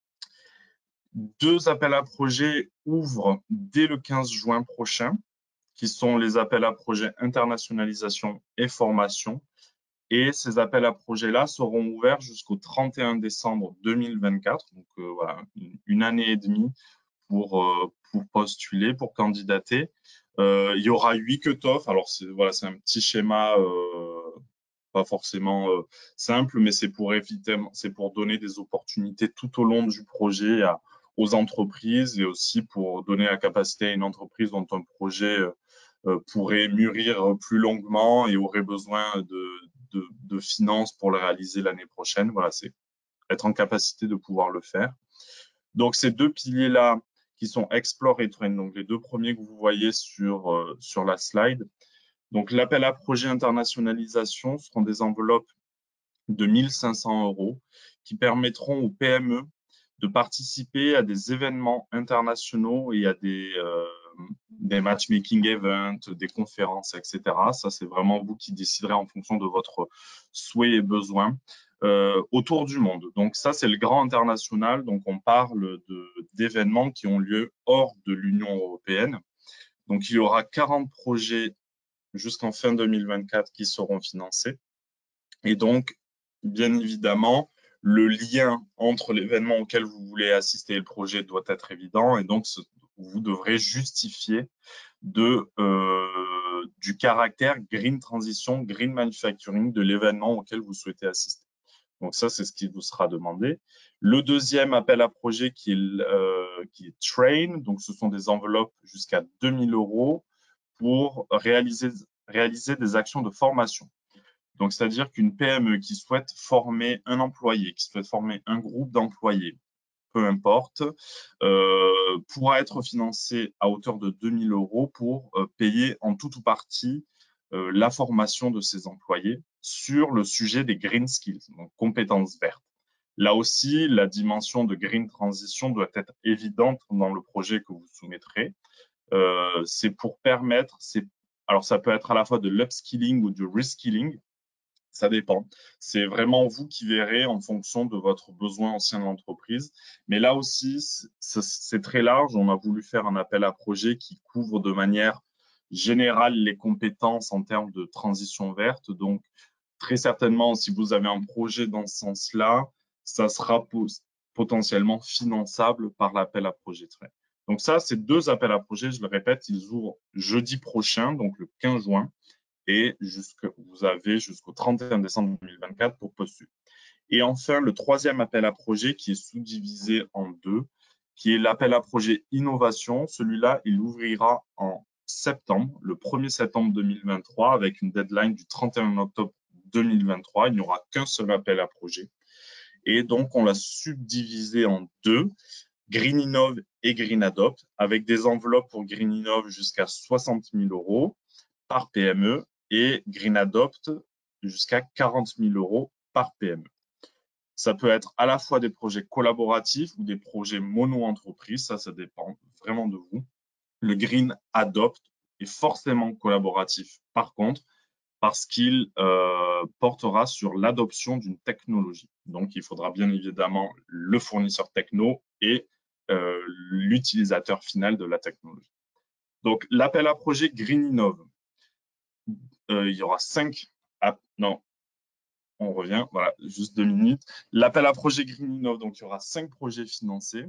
2 appels à projet ouvrent dès le 15 juin prochain, qui sont les appels à projet internationalisation et formation. Et ces appels à projets-là seront ouverts jusqu'au 31 décembre 2024, donc voilà, une année et demie pour postuler, pour candidater. Il y aura 8 cut-off. Alors, c'est un petit schéma pas forcément simple, mais c'est pour donner des opportunités tout au long du projet aux entreprises et aussi pour donner la capacité à une entreprise dont un projet pourrait mûrir plus longuement et aurait besoin de finances pour le réaliser l'année prochaine. Voilà, c'est être en capacité de pouvoir le faire. Donc, ces 2 piliers-là qui sont Explore et Train, donc les 2 premiers que vous voyez sur la slide. Donc, l'appel à projet internationalisation seront des enveloppes de 1 500 € qui permettront aux PME de participer à des événements internationaux et à des matchmaking events, des conférences, etc. Ça, c'est vraiment vous qui déciderez en fonction de votre souhait et besoin autour du monde. Donc ça, c'est le grand international. Donc on parle d'événements qui ont lieu hors de l'Union européenne. Donc il y aura 40 projets jusqu'en fin 2024 qui seront financés. Et donc, bien évidemment, le lien entre l'événement auquel vous voulez assister et le projet doit être évident. Et donc, vous devrez justifier du caractère green transition, green manufacturing de l'événement auquel vous souhaitez assister. Donc ça, c'est ce qui vous sera demandé. Le deuxième appel à projet qui est Train, donc ce sont des enveloppes jusqu'à 2 000 € pour réaliser des actions de formation. Donc, c'est-à-dire qu'une PME qui souhaite former un employé, qui souhaite former un groupe d'employés, peu importe, pourra être financée à hauteur de 2 000 € pour payer en tout ou partie la formation de ces employés sur le sujet des green skills, donc compétences vertes. Là aussi, la dimension de green transition doit être évidente dans le projet que vous soumettrez. C'est pour permettre, alors ça peut être à la fois de l'upskilling ou du reskilling, ça dépend. C'est vraiment vous qui verrez en fonction de votre besoin au sein de l'entreprise. Mais là aussi, c'est très large. On a voulu faire un appel à projet qui couvre de manière générale les compétences en termes de transition verte. Donc, très certainement, si vous avez un projet dans ce sens-là, ça sera potentiellement finançable par l'appel à projet Train. Donc ça, ces 2 appels à projet, je le répète, ils ouvrent jeudi prochain, donc le 15 juin. Et vous avez jusqu'au 31 décembre 2024 pour postuler. Et enfin, le 3e appel à projet qui est sous-divisé en 2, qui est l'appel à projet innovation. Celui-là, il ouvrira en septembre, le 1er septembre 2023, avec une deadline du 31 octobre 2023. Il n'y aura qu'un seul appel à projet. Et donc, on l'a subdivisé en 2, Green Innov et Green Adopt, avec des enveloppes pour Green Innov jusqu'à 60 000 € par PME et Green Adopt jusqu'à 40 000 € par PME. Ça peut être à la fois des projets collaboratifs ou des projets mono-entreprises, ça dépend vraiment de vous. Le Green Adopt est forcément collaboratif, par contre, parce qu'il portera sur l'adoption d'une technologie. Donc, il faudra bien évidemment le fournisseur techno et l'utilisateur final de la technologie. Donc, l'appel à projet Green Innov, il y aura 5... non, on revient, voilà, juste 2 minutes. L'appel à projet Green Innov, donc il y aura 5 projets financés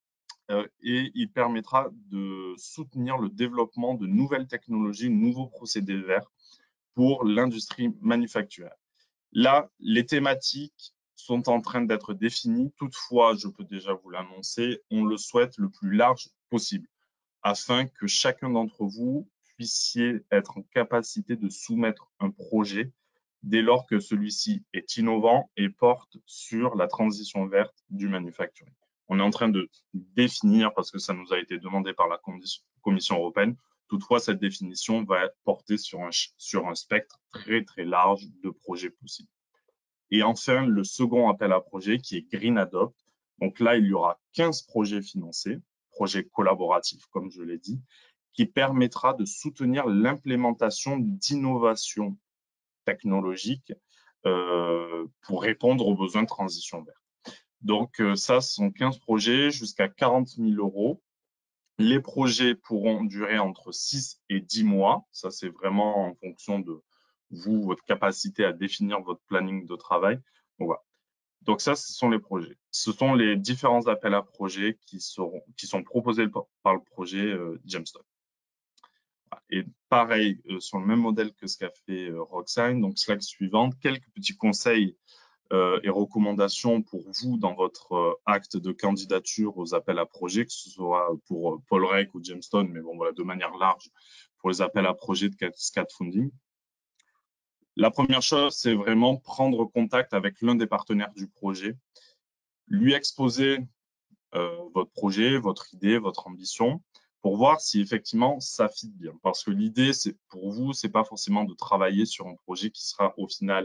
et il permettra de soutenir le développement de nouvelles technologies, de nouveaux procédés verts pour l'industrie manufacturière. Là, les thématiques sont en train d'être définies. Toutefois, je peux déjà vous l'annoncer, on le souhaite le plus large possible afin que chacun d'entre vous puissiez être en capacité de soumettre un projet dès lors que celui-ci est innovant et porte sur la transition verte du manufacturing. On est en train de définir, parce que ça nous a été demandé par la Commission européenne, toutefois, cette définition va porter sur un spectre très, très large de projets possibles. Et enfin, le second appel à projet qui est Green Adopt. Donc là, il y aura 15 projets financés, projets collaboratifs, comme je l'ai dit, qui permettra de soutenir l'implémentation d'innovations technologiques pour répondre aux besoins de transition verte. Donc ça, ce sont 15 projets jusqu'à 40 000 €. Les projets pourront durer entre 6 et 10 mois. Ça, c'est vraiment en fonction de vous, votre capacité à définir votre planning de travail. Donc, voilà. Donc ça, ce sont les projets. Ce sont les différents appels à projets qui sont proposés par le projet Gemstone. Et pareil, sur le même modèle que ce qu'a fait Roxane, donc slide suivante, quelques petits conseils et recommandations pour vous dans votre acte de candidature aux appels à projets, que ce soit pour Paul Rec ou Gemstone, mais bon, voilà, de manière large pour les appels à projets de Cascade Funding. La première chose, c'est vraiment prendre contact avec l'un des partenaires du projet, lui exposer votre projet, votre idée, votre ambition, pour voir si effectivement ça fit bien. Parce que l'idée, c'est pour vous, c'est pas forcément de travailler sur un projet qui sera au final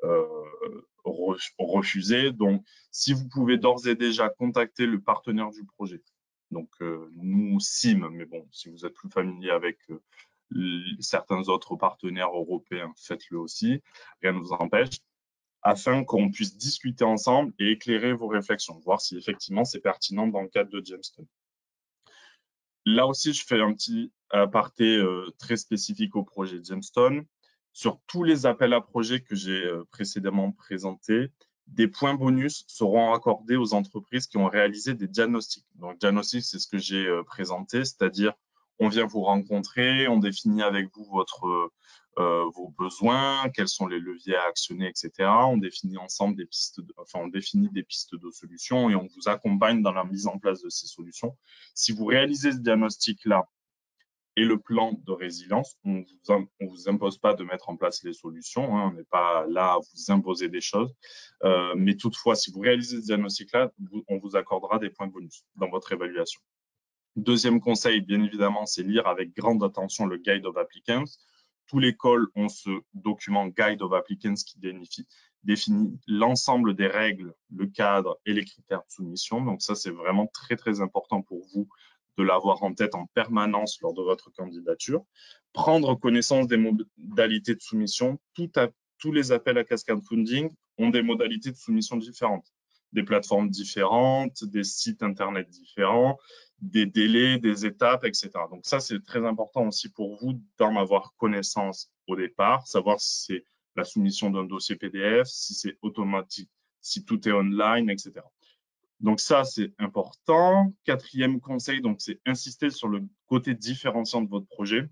refusé. Donc, si vous pouvez d'ores et déjà contacter le partenaire du projet, donc nous, SIM, mais bon, si vous êtes plus familier avec certains autres partenaires européens, faites-le aussi, rien ne vous empêche, afin qu'on puisse discuter ensemble et éclairer vos réflexions, voir si effectivement c'est pertinent dans le cadre de Gemstone. Là aussi, je fais un petit aparté très spécifique au projet Gemstone. Sur tous les appels à projets que j'ai précédemment présentés, des points bonus seront accordés aux entreprises qui ont réalisé des diagnostics. Donc, diagnostic, c'est ce que j'ai présenté, c'est-à-dire on vient vous rencontrer, on définit avec vous vos besoins, quels sont les leviers à actionner, etc. On définit ensemble des pistes, on définit des pistes de solutions et on vous accompagne dans la mise en place de ces solutions. Si vous réalisez ce diagnostic-là et le plan de résilience, on vous impose pas de mettre en place les solutions, hein, on n'est pas là à vous imposer des choses. Mais toutefois, si vous réalisez ce diagnostic-là, on vous accordera des points bonus dans votre évaluation. Deuxième conseil, bien évidemment, c'est lire avec grande attention le Guide of Applicants. Tous les calls ont ce document Guide of Applicants qui définit l'ensemble des règles, le cadre et les critères de soumission. Donc ça, c'est vraiment très, très important pour vous de l'avoir en tête en permanence lors de votre candidature. Prendre connaissance des modalités de soumission. Tous les appels à Cascade Funding ont des modalités de soumission différentes, des plateformes différentes, des sites Internet différents, des délais, des étapes, etc. Donc ça, c'est très important aussi pour vous d'en avoir connaissance au départ, savoir si c'est la soumission d'un dossier PDF, si c'est automatique, si tout est online, etc. Donc ça, c'est important. Quatrième conseil, donc c'est insister sur le côté différenciant de votre projet.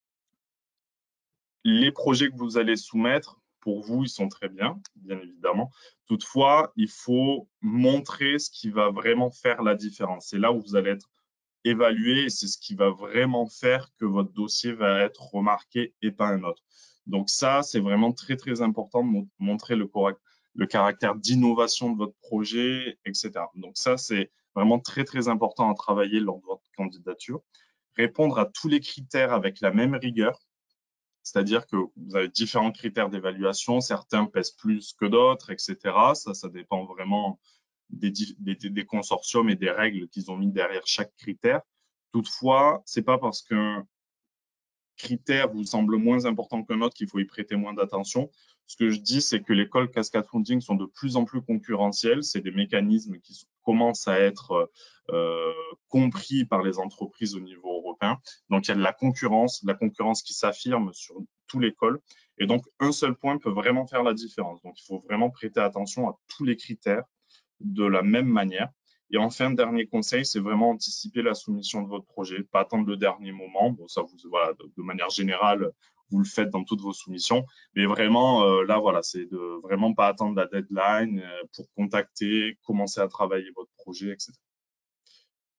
Les projets que vous allez soumettre, pour vous, ils sont très bien, bien évidemment. Toutefois, il faut montrer ce qui va vraiment faire la différence. C'est là où vous allez être évalué et c'est ce qui va vraiment faire que votre dossier va être remarqué et pas un autre. Donc ça, c'est vraiment très, très important de montrer le caractère d'innovation de votre projet, etc. Donc ça, c'est vraiment très, très important à travailler lors de votre candidature. Répondre à tous les critères avec la même rigueur. C'est-à-dire que vous avez différents critères d'évaluation, certains pèsent plus que d'autres, etc. Ça dépend vraiment des consortiums et des règles qu'ils ont mis derrière chaque critère. Toutefois, c'est pas parce qu'un critère vous semble moins important qu'un autre qu'il faut y prêter moins d'attention. Ce que je dis, c'est que les calls Cascade Funding sont de plus en plus concurrentiels. C'est des mécanismes qui commencent à être compris par les entreprises au niveau européen. Donc, il y a de la concurrence qui s'affirme sur tous les calls. Et donc, un seul point peut vraiment faire la différence. Donc, il faut vraiment prêter attention à tous les critères de la même manière. Et enfin, dernier conseil, c'est vraiment anticiper la soumission de votre projet, pas attendre le dernier moment. Bon, ça, voilà, de manière générale, vous le faites dans toutes vos soumissions, mais vraiment, là, voilà, c'est de vraiment pas attendre la deadline pour contacter, commencer à travailler votre projet, etc. Voilà.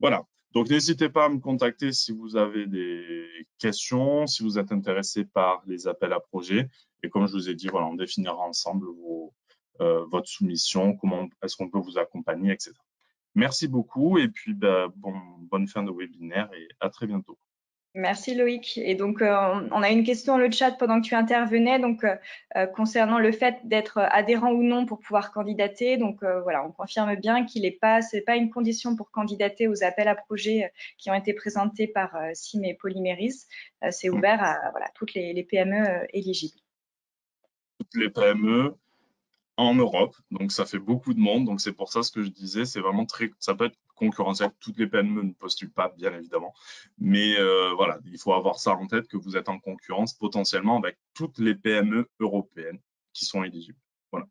Donc, n'hésitez pas à me contacter si vous avez des questions, si vous êtes intéressé par les appels à projets. Et comme je vous ai dit, voilà, on définira ensemble votre soumission, comment est-ce qu'on peut vous accompagner, etc. Merci beaucoup et puis bonne fin de webinaire et à très bientôt. Merci Loïc. Et donc, on a une question dans le chat pendant que tu intervenais, donc concernant le fait d'être adhérent ou non pour pouvoir candidater. Donc voilà, on confirme bien qu'il c'est pas une condition pour candidater aux appels à projets qui ont été présentés par CIM et Polyméris. C'est ouvert à voilà, toutes les PME éligibles. Toutes les PME en Europe, donc ça fait beaucoup de monde. Donc c'est pour ça ce que je disais, c'est vraiment ça peut être concurrentiel. Toutes les PME ne postulent pas, bien évidemment, mais voilà, il faut avoir ça en tête que vous êtes en concurrence potentiellement avec toutes les PME européennes qui sont éligibles. Voilà.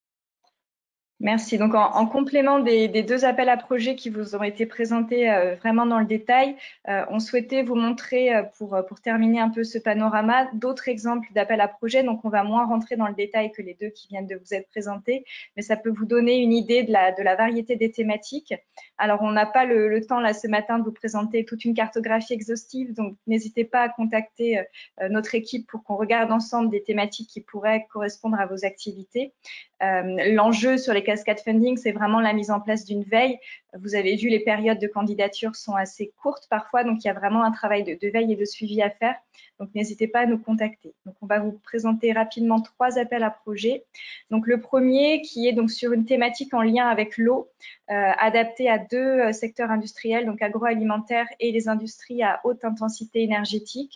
Merci. Donc, en complément des deux appels à projets qui vous ont été présentés vraiment dans le détail, on souhaitait vous montrer, pour terminer un peu ce panorama, d'autres exemples d'appels à projets. Donc, on va moins rentrer dans le détail que les deux qui viennent de vous être présentés, mais ça peut vous donner une idée de la variété des thématiques. Alors, on n'a pas le temps là ce matin de vous présenter toute une cartographie exhaustive, donc n'hésitez pas à contacter notre équipe pour qu'on regarde ensemble des thématiques qui pourraient correspondre à vos activités. L'enjeu sur les cascades funding, c'est vraiment la mise en place d'une veille. Vous avez vu, les périodes de candidature sont assez courtes parfois, donc il y a vraiment un travail de veille et de suivi à faire. Donc, n'hésitez pas à nous contacter. Donc, on va vous présenter rapidement 3 appels à projets. Donc, le premier qui est donc sur une thématique en lien avec l'eau, adaptée à 2 secteurs industriels, donc agroalimentaire et les industries à haute intensité énergétique.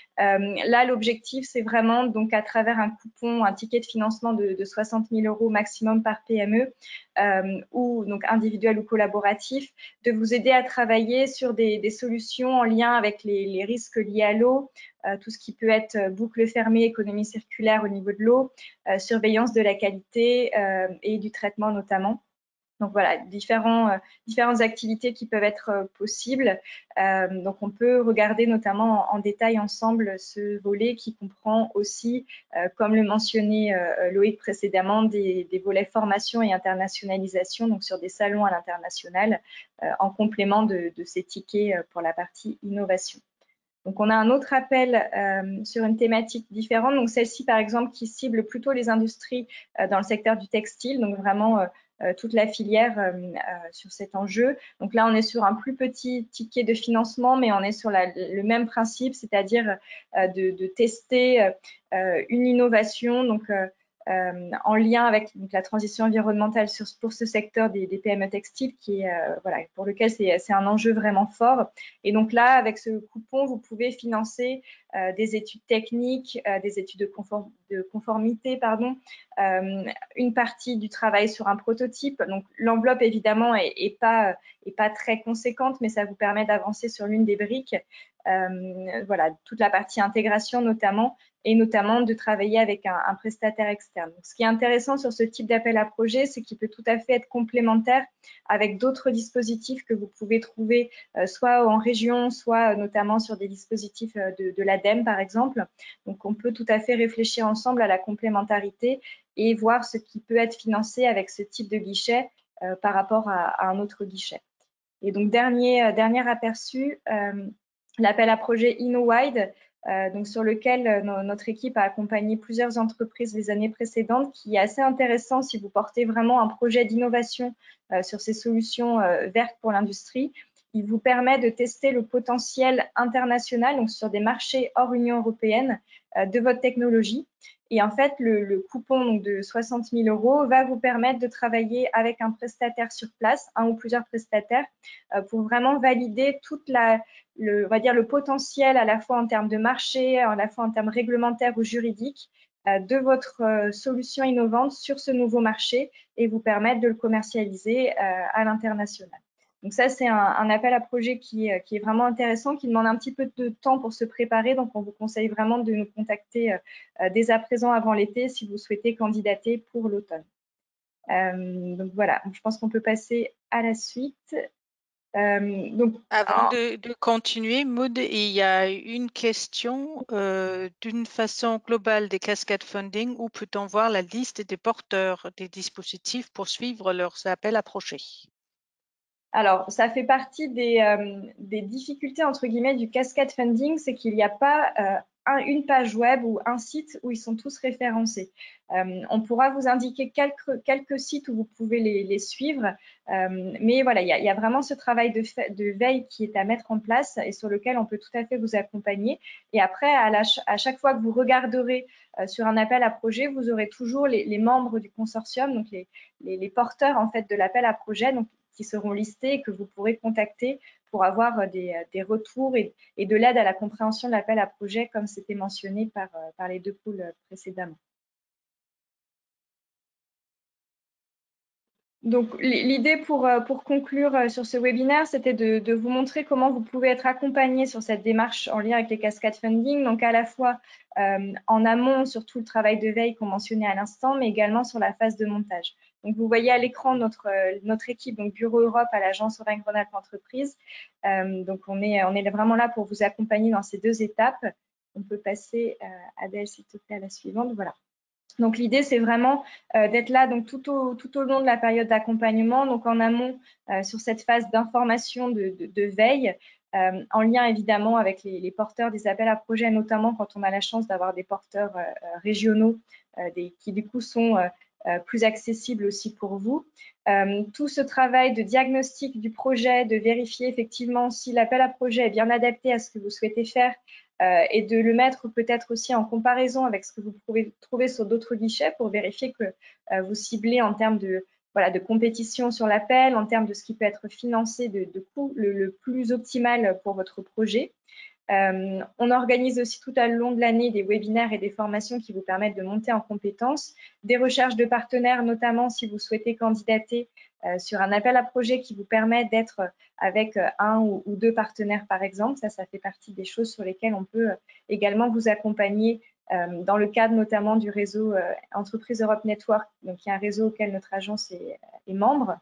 Là, l'objectif, c'est vraiment, donc, à travers un coupon, un ticket de financement de 60 000 € maximum par PME, ou donc individuel ou collaboratif, de vous aider à travailler sur des solutions en lien avec les risques liés à l'eau, tout ce qui peut être boucle fermée, économie circulaire au niveau de l'eau, surveillance de la qualité et du traitement notamment. Donc voilà, différentes activités qui peuvent être possibles. Donc on peut regarder notamment en détail ensemble ce volet qui comprend aussi, comme le mentionnait Loïc précédemment, des volets formation et internationalisation, donc sur des salons à l'international, en complément de ces tickets pour la partie innovation. Donc, on a un autre appel sur une thématique différente. Donc, celle-ci, par exemple, qui cible plutôt les industries dans le secteur du textile, donc vraiment toute la filière sur cet enjeu. Donc là, on est sur un plus petit ticket de financement, mais on est sur le même principe, c'est-à-dire de tester une innovation, donc en lien avec la transition environnementale pour ce secteur des PME textiles, qui est, voilà, pour lequel c'est un enjeu vraiment fort. Et donc là, avec ce coupon, vous pouvez financer des études techniques, des études de conformité, pardon, une partie du travail sur un prototype. Donc l'enveloppe, évidemment, est pas très conséquente, mais ça vous permet d'avancer sur l'une des briques. Voilà, toute la partie intégration notamment, et notamment de travailler avec un prestataire externe. Donc, ce qui est intéressant sur ce type d'appel à projet, c'est qu'il peut tout à fait être complémentaire avec d'autres dispositifs que vous pouvez trouver soit en région, soit notamment sur des dispositifs de l'ADEME, par exemple. Donc, on peut tout à fait réfléchir ensemble à la complémentarité et voir ce qui peut être financé avec ce type de guichet par rapport à un autre guichet. Et donc, dernier aperçu, l'appel à projet InnoWide, donc sur lequel notre équipe a accompagné plusieurs entreprises les années précédentes, qui est assez intéressant si vous portez vraiment un projet d'innovation sur ces solutions vertes pour l'industrie. Il vous permet de tester le potentiel international, donc sur des marchés hors Union européenne, de votre technologie. Et en fait, le coupon donc, de 60 000 € va vous permettre de travailler avec un prestataire sur place, un ou plusieurs prestataires, pour vraiment valider toute on va dire le potentiel à la fois en termes de marché, à la fois en termes réglementaires ou juridiques, de votre solution innovante sur ce nouveau marché et vous permettre de le commercialiser à l'international. Donc ça, c'est un appel à projet qui est vraiment intéressant, qui demande un petit peu de temps pour se préparer. Donc, on vous conseille vraiment de nous contacter dès à présent avant l'été si vous souhaitez candidater pour l'automne. Donc voilà, je pense qu'on peut passer à la suite. Avant de continuer, Maud, il y a une question d'une façon globale des cascades funding. Où peut-on voir la liste des porteurs des dispositifs pour suivre leurs appels à projets? Alors, ça fait partie des difficultés, entre guillemets, du cascade funding, c'est qu'il n'y a pas une page web ou un site où ils sont tous référencés. On pourra vous indiquer quelques sites où vous pouvez les suivre, mais voilà, il y a vraiment ce travail de veille qui est à mettre en place et sur lequel on peut tout à fait vous accompagner. Et après, à chaque fois que vous regarderez sur un appel à projet, vous aurez toujours les membres du consortium, donc les porteurs en fait de l'appel à projet, donc qui seront listés et que vous pourrez contacter pour avoir des retours et de l'aide à la compréhension de l'appel à projet, comme c'était mentionné par les deux pôles précédemment. Donc, l'idée pour conclure sur ce webinaire, c'était de vous montrer comment vous pouvez être accompagné sur cette démarche en lien avec les cascades funding, donc à la fois en amont sur tout le travail de veille qu'on mentionnait à l'instant, mais également sur la phase de montage. Donc, vous voyez à l'écran notre équipe, donc Bureau Europe à l'agence Auvergne-Rhône-Alpes Entreprises. Donc, on est vraiment là pour vous accompagner dans ces deux étapes. On peut passer, Adèle, s'il te plaît, à la suivante. Voilà. Donc, l'idée, c'est vraiment d'être là donc, tout au long de la période d'accompagnement, donc en amont sur cette phase d'information de veille, en lien évidemment avec les porteurs des appels à projets, notamment quand on a la chance d'avoir des porteurs régionaux qui du coup sont plus accessibles aussi pour vous. Tout ce travail de diagnostic du projet, de vérifier effectivement si l'appel à projet est bien adapté à ce que vous souhaitez faire, et de le mettre peut-être aussi en comparaison avec ce que vous pouvez trouver sur d'autres guichets pour vérifier que vous ciblez en termes de compétition sur l'appel, en termes de ce qui peut être financé de coût le plus optimal pour votre projet. On organise aussi tout au long de l'année des webinaires et des formations qui vous permettent de monter en compétences, des recherches de partenaires, notamment si vous souhaitez candidater sur un appel à projet qui vous permet d'être avec un ou deux partenaires, par exemple. Ça fait partie des choses sur lesquelles on peut également vous accompagner dans le cadre notamment du réseau Entreprise Europe Network, donc il y a un réseau auquel notre agence est membre.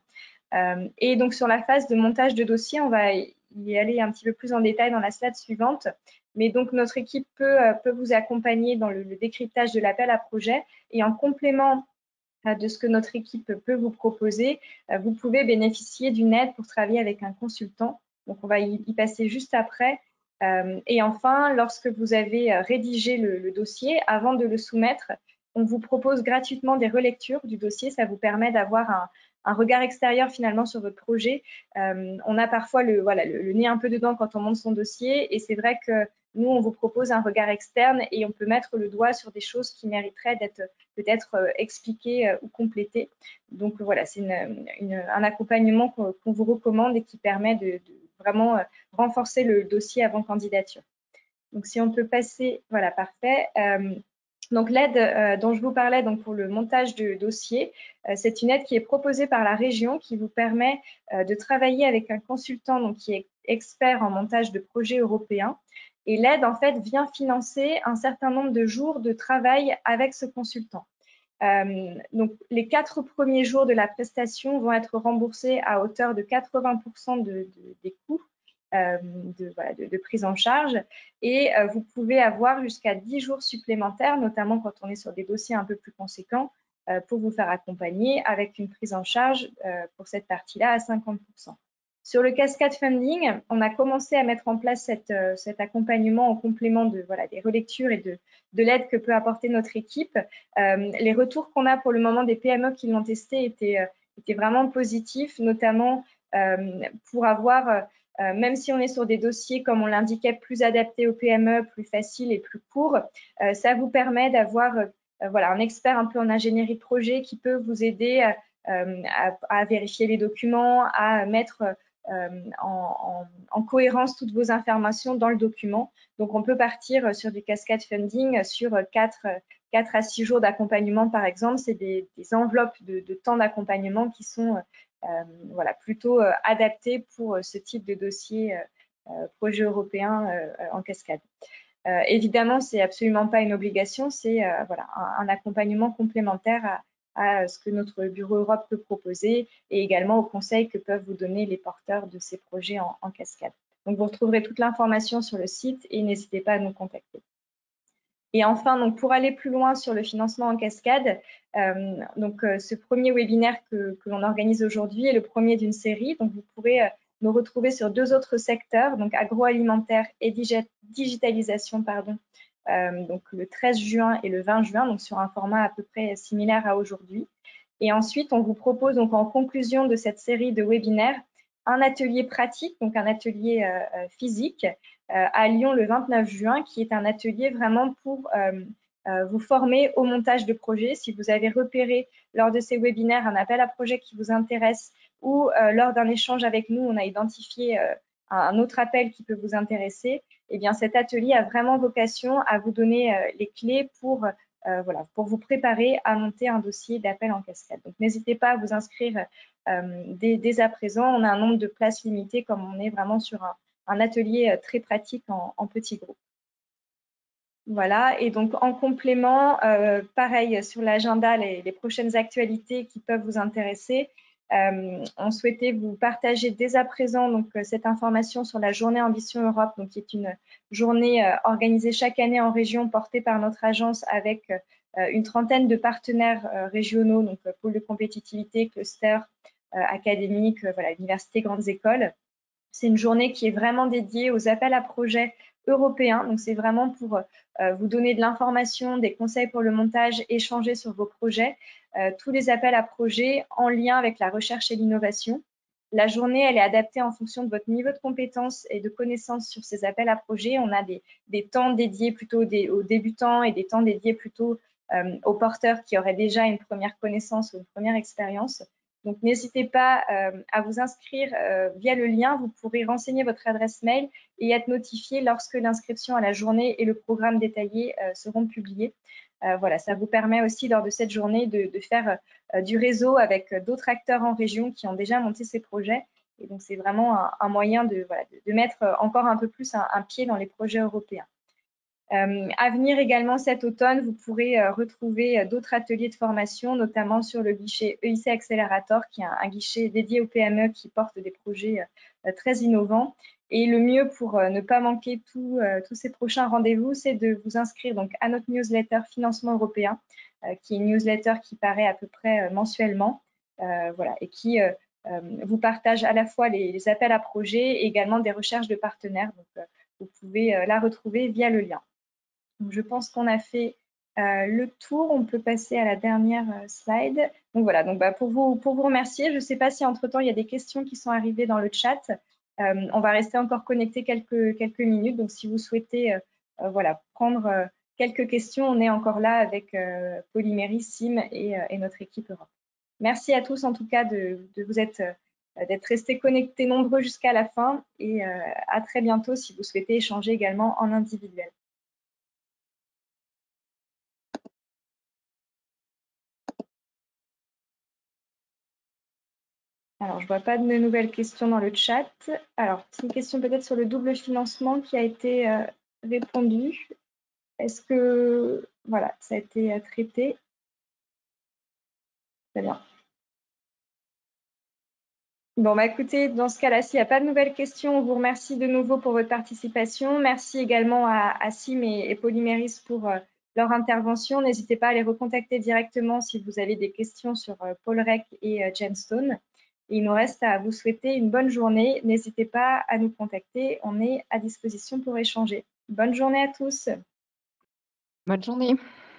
Et donc, sur la phase de montage de dossier, on va y aller un petit peu plus en détail dans la slide suivante. Mais donc, notre équipe peut vous accompagner dans le décryptage de l'appel à projet. Et en complément de ce que notre équipe peut vous proposer, vous pouvez bénéficier d'une aide pour travailler avec un consultant. Donc, on va y passer juste après. Et enfin, lorsque vous avez rédigé le dossier, avant de le soumettre, on vous propose gratuitement des relectures du dossier. Ça vous permet d'avoir un regard extérieur finalement sur votre projet. On a parfois le nez un peu dedans quand on monte son dossier et c'est vrai que nous, on vous propose un regard externe et on peut mettre le doigt sur des choses qui mériteraient d'être peut-être expliquées ou complétées. Donc voilà, c'est un accompagnement qu'on vous recommande et qui permet de vraiment renforcer le dossier avant candidature. Donc si on peut passer, voilà, parfait. Donc l'aide dont je vous parlais donc pour le montage de dossier, c'est une aide qui est proposée par la région qui vous permet de travailler avec un consultant donc, qui est expert en montage de projets européens. Et l'aide, en fait, vient financer un certain nombre de jours de travail avec ce consultant. Donc, les 4 premiers jours de la prestation vont être remboursés à hauteur de 80% des coûts de prise en charge et vous pouvez avoir jusqu'à 10 jours supplémentaires, notamment quand on est sur des dossiers un peu plus conséquents, pour vous faire accompagner avec une prise en charge pour cette partie-là à 50%. Sur le cascade funding, on a commencé à mettre en place cet accompagnement en complément des relectures et de l'aide que peut apporter notre équipe. Les retours qu'on a pour le moment des PME qui l'ont testé étaient vraiment positifs, notamment pour avoir même si on est sur des dossiers, comme on l'indiquait, plus adaptés aux PME, plus faciles et plus courts, ça vous permet d'avoir un expert un peu en ingénierie de projet qui peut vous aider à vérifier les documents, à mettre en cohérence toutes vos informations dans le document. Donc, on peut partir sur du cascade funding sur 4 à 6 jours d'accompagnement, par exemple. C'est des enveloppes de temps d'accompagnement qui sont plutôt adapté pour ce type de dossier projet européen en cascade. Évidemment, c'est absolument pas une obligation, c'est un accompagnement complémentaire à ce que notre bureau Europe peut proposer et également aux conseils que peuvent vous donner les porteurs de ces projets en cascade. Donc, vous retrouverez toute l'information sur le site et n'hésitez pas à nous contacter. Et enfin, donc, pour aller plus loin sur le financement en cascade, ce premier webinaire que l'on organise aujourd'hui est le premier d'une série. Donc, vous pourrez nous retrouver sur 2 autres secteurs, donc agroalimentaire et digitalisation, pardon, donc le 13 juin et le 20 juin, donc sur un format à peu près similaire à aujourd'hui. Et ensuite, on vous propose donc en conclusion de cette série de webinaires un atelier pratique, donc un atelier physique à Lyon le 29 juin, qui est un atelier vraiment pour vous former au montage de projets. Si vous avez repéré lors de ces webinaires un appel à projet qui vous intéresse ou lors d'un échange avec nous, on a identifié un autre appel qui peut vous intéresser, eh bien cet atelier a vraiment vocation à vous donner les clés pour vous préparer à monter un dossier d'appel en cascade. Donc, n'hésitez pas à vous inscrire dès à présent. On a un nombre de places limitées comme on est vraiment sur un atelier très pratique en petits groupes. Voilà, et donc en complément, pareil sur l'agenda, les prochaines actualités qui peuvent vous intéresser, on souhaitait vous partager dès à présent donc, cette information sur la journée Ambition Europe, donc, qui est une journée organisée chaque année en région, portée par notre agence avec une trentaine de partenaires régionaux, donc pôle de compétitivité, cluster académique, université, grandes écoles. C'est une journée qui est vraiment dédiée aux appels à projets européens. Donc, c'est vraiment pour vous donner de l'information, des conseils pour le montage, échanger sur vos projets, tous les appels à projets en lien avec la recherche et l'innovation. La journée, elle est adaptée en fonction de votre niveau de compétence et de connaissance sur ces appels à projets. On a des temps dédiés plutôt aux débutants et des temps dédiés plutôt aux porteurs qui auraient déjà une première connaissance ou une première expérience. Donc, n'hésitez pas à vous inscrire via le lien. Vous pourrez renseigner votre adresse mail et être notifié lorsque l'inscription à la journée et le programme détaillé seront publiés. Voilà, ça vous permet aussi lors de cette journée de faire du réseau avec d'autres acteurs en région qui ont déjà monté ces projets. Et donc, c'est vraiment un moyen de mettre encore un peu plus un pied dans les projets européens. À venir également cet automne, vous pourrez retrouver d'autres ateliers de formation, notamment sur le guichet EIC Accelerator, qui est un guichet dédié aux PME qui porte des projets très innovants. Et le mieux pour ne pas manquer tous ces prochains rendez-vous, c'est de vous inscrire donc à notre newsletter Financement européen, qui est une newsletter qui paraît à peu près mensuellement, et qui vous partage à la fois les appels à projets et également des recherches de partenaires. Donc, vous pouvez la retrouver via le lien. Donc, je pense qu'on a fait le tour. On peut passer à la dernière slide. Donc voilà, donc, pour vous remercier, je ne sais pas si entre-temps, il y a des questions qui sont arrivées dans le chat. On va rester encore connecté quelques minutes. Donc, si vous souhaitez prendre quelques questions, on est encore là avec Polyméris, Sim et notre équipe Europe. Merci à tous en tout cas d'être restés connectés nombreux jusqu'à la fin et à très bientôt si vous souhaitez échanger également en individuel. Alors, je ne vois pas de nouvelles questions dans le chat. Alors, c'est une question peut-être sur le double financement qui a été répondue. Est-ce que, voilà, ça a été traité? Très bien. Bon, écoutez, dans ce cas-là, s'il n'y a pas de nouvelles questions, on vous remercie de nouveau pour votre participation. Merci également à Sim et Polyméris pour leur intervention. N'hésitez pas à les recontacter directement si vous avez des questions sur Polrec et Gemstone. Et il nous reste à vous souhaiter une bonne journée. N'hésitez pas à nous contacter. On est à disposition pour échanger. Bonne journée à tous. Bonne journée.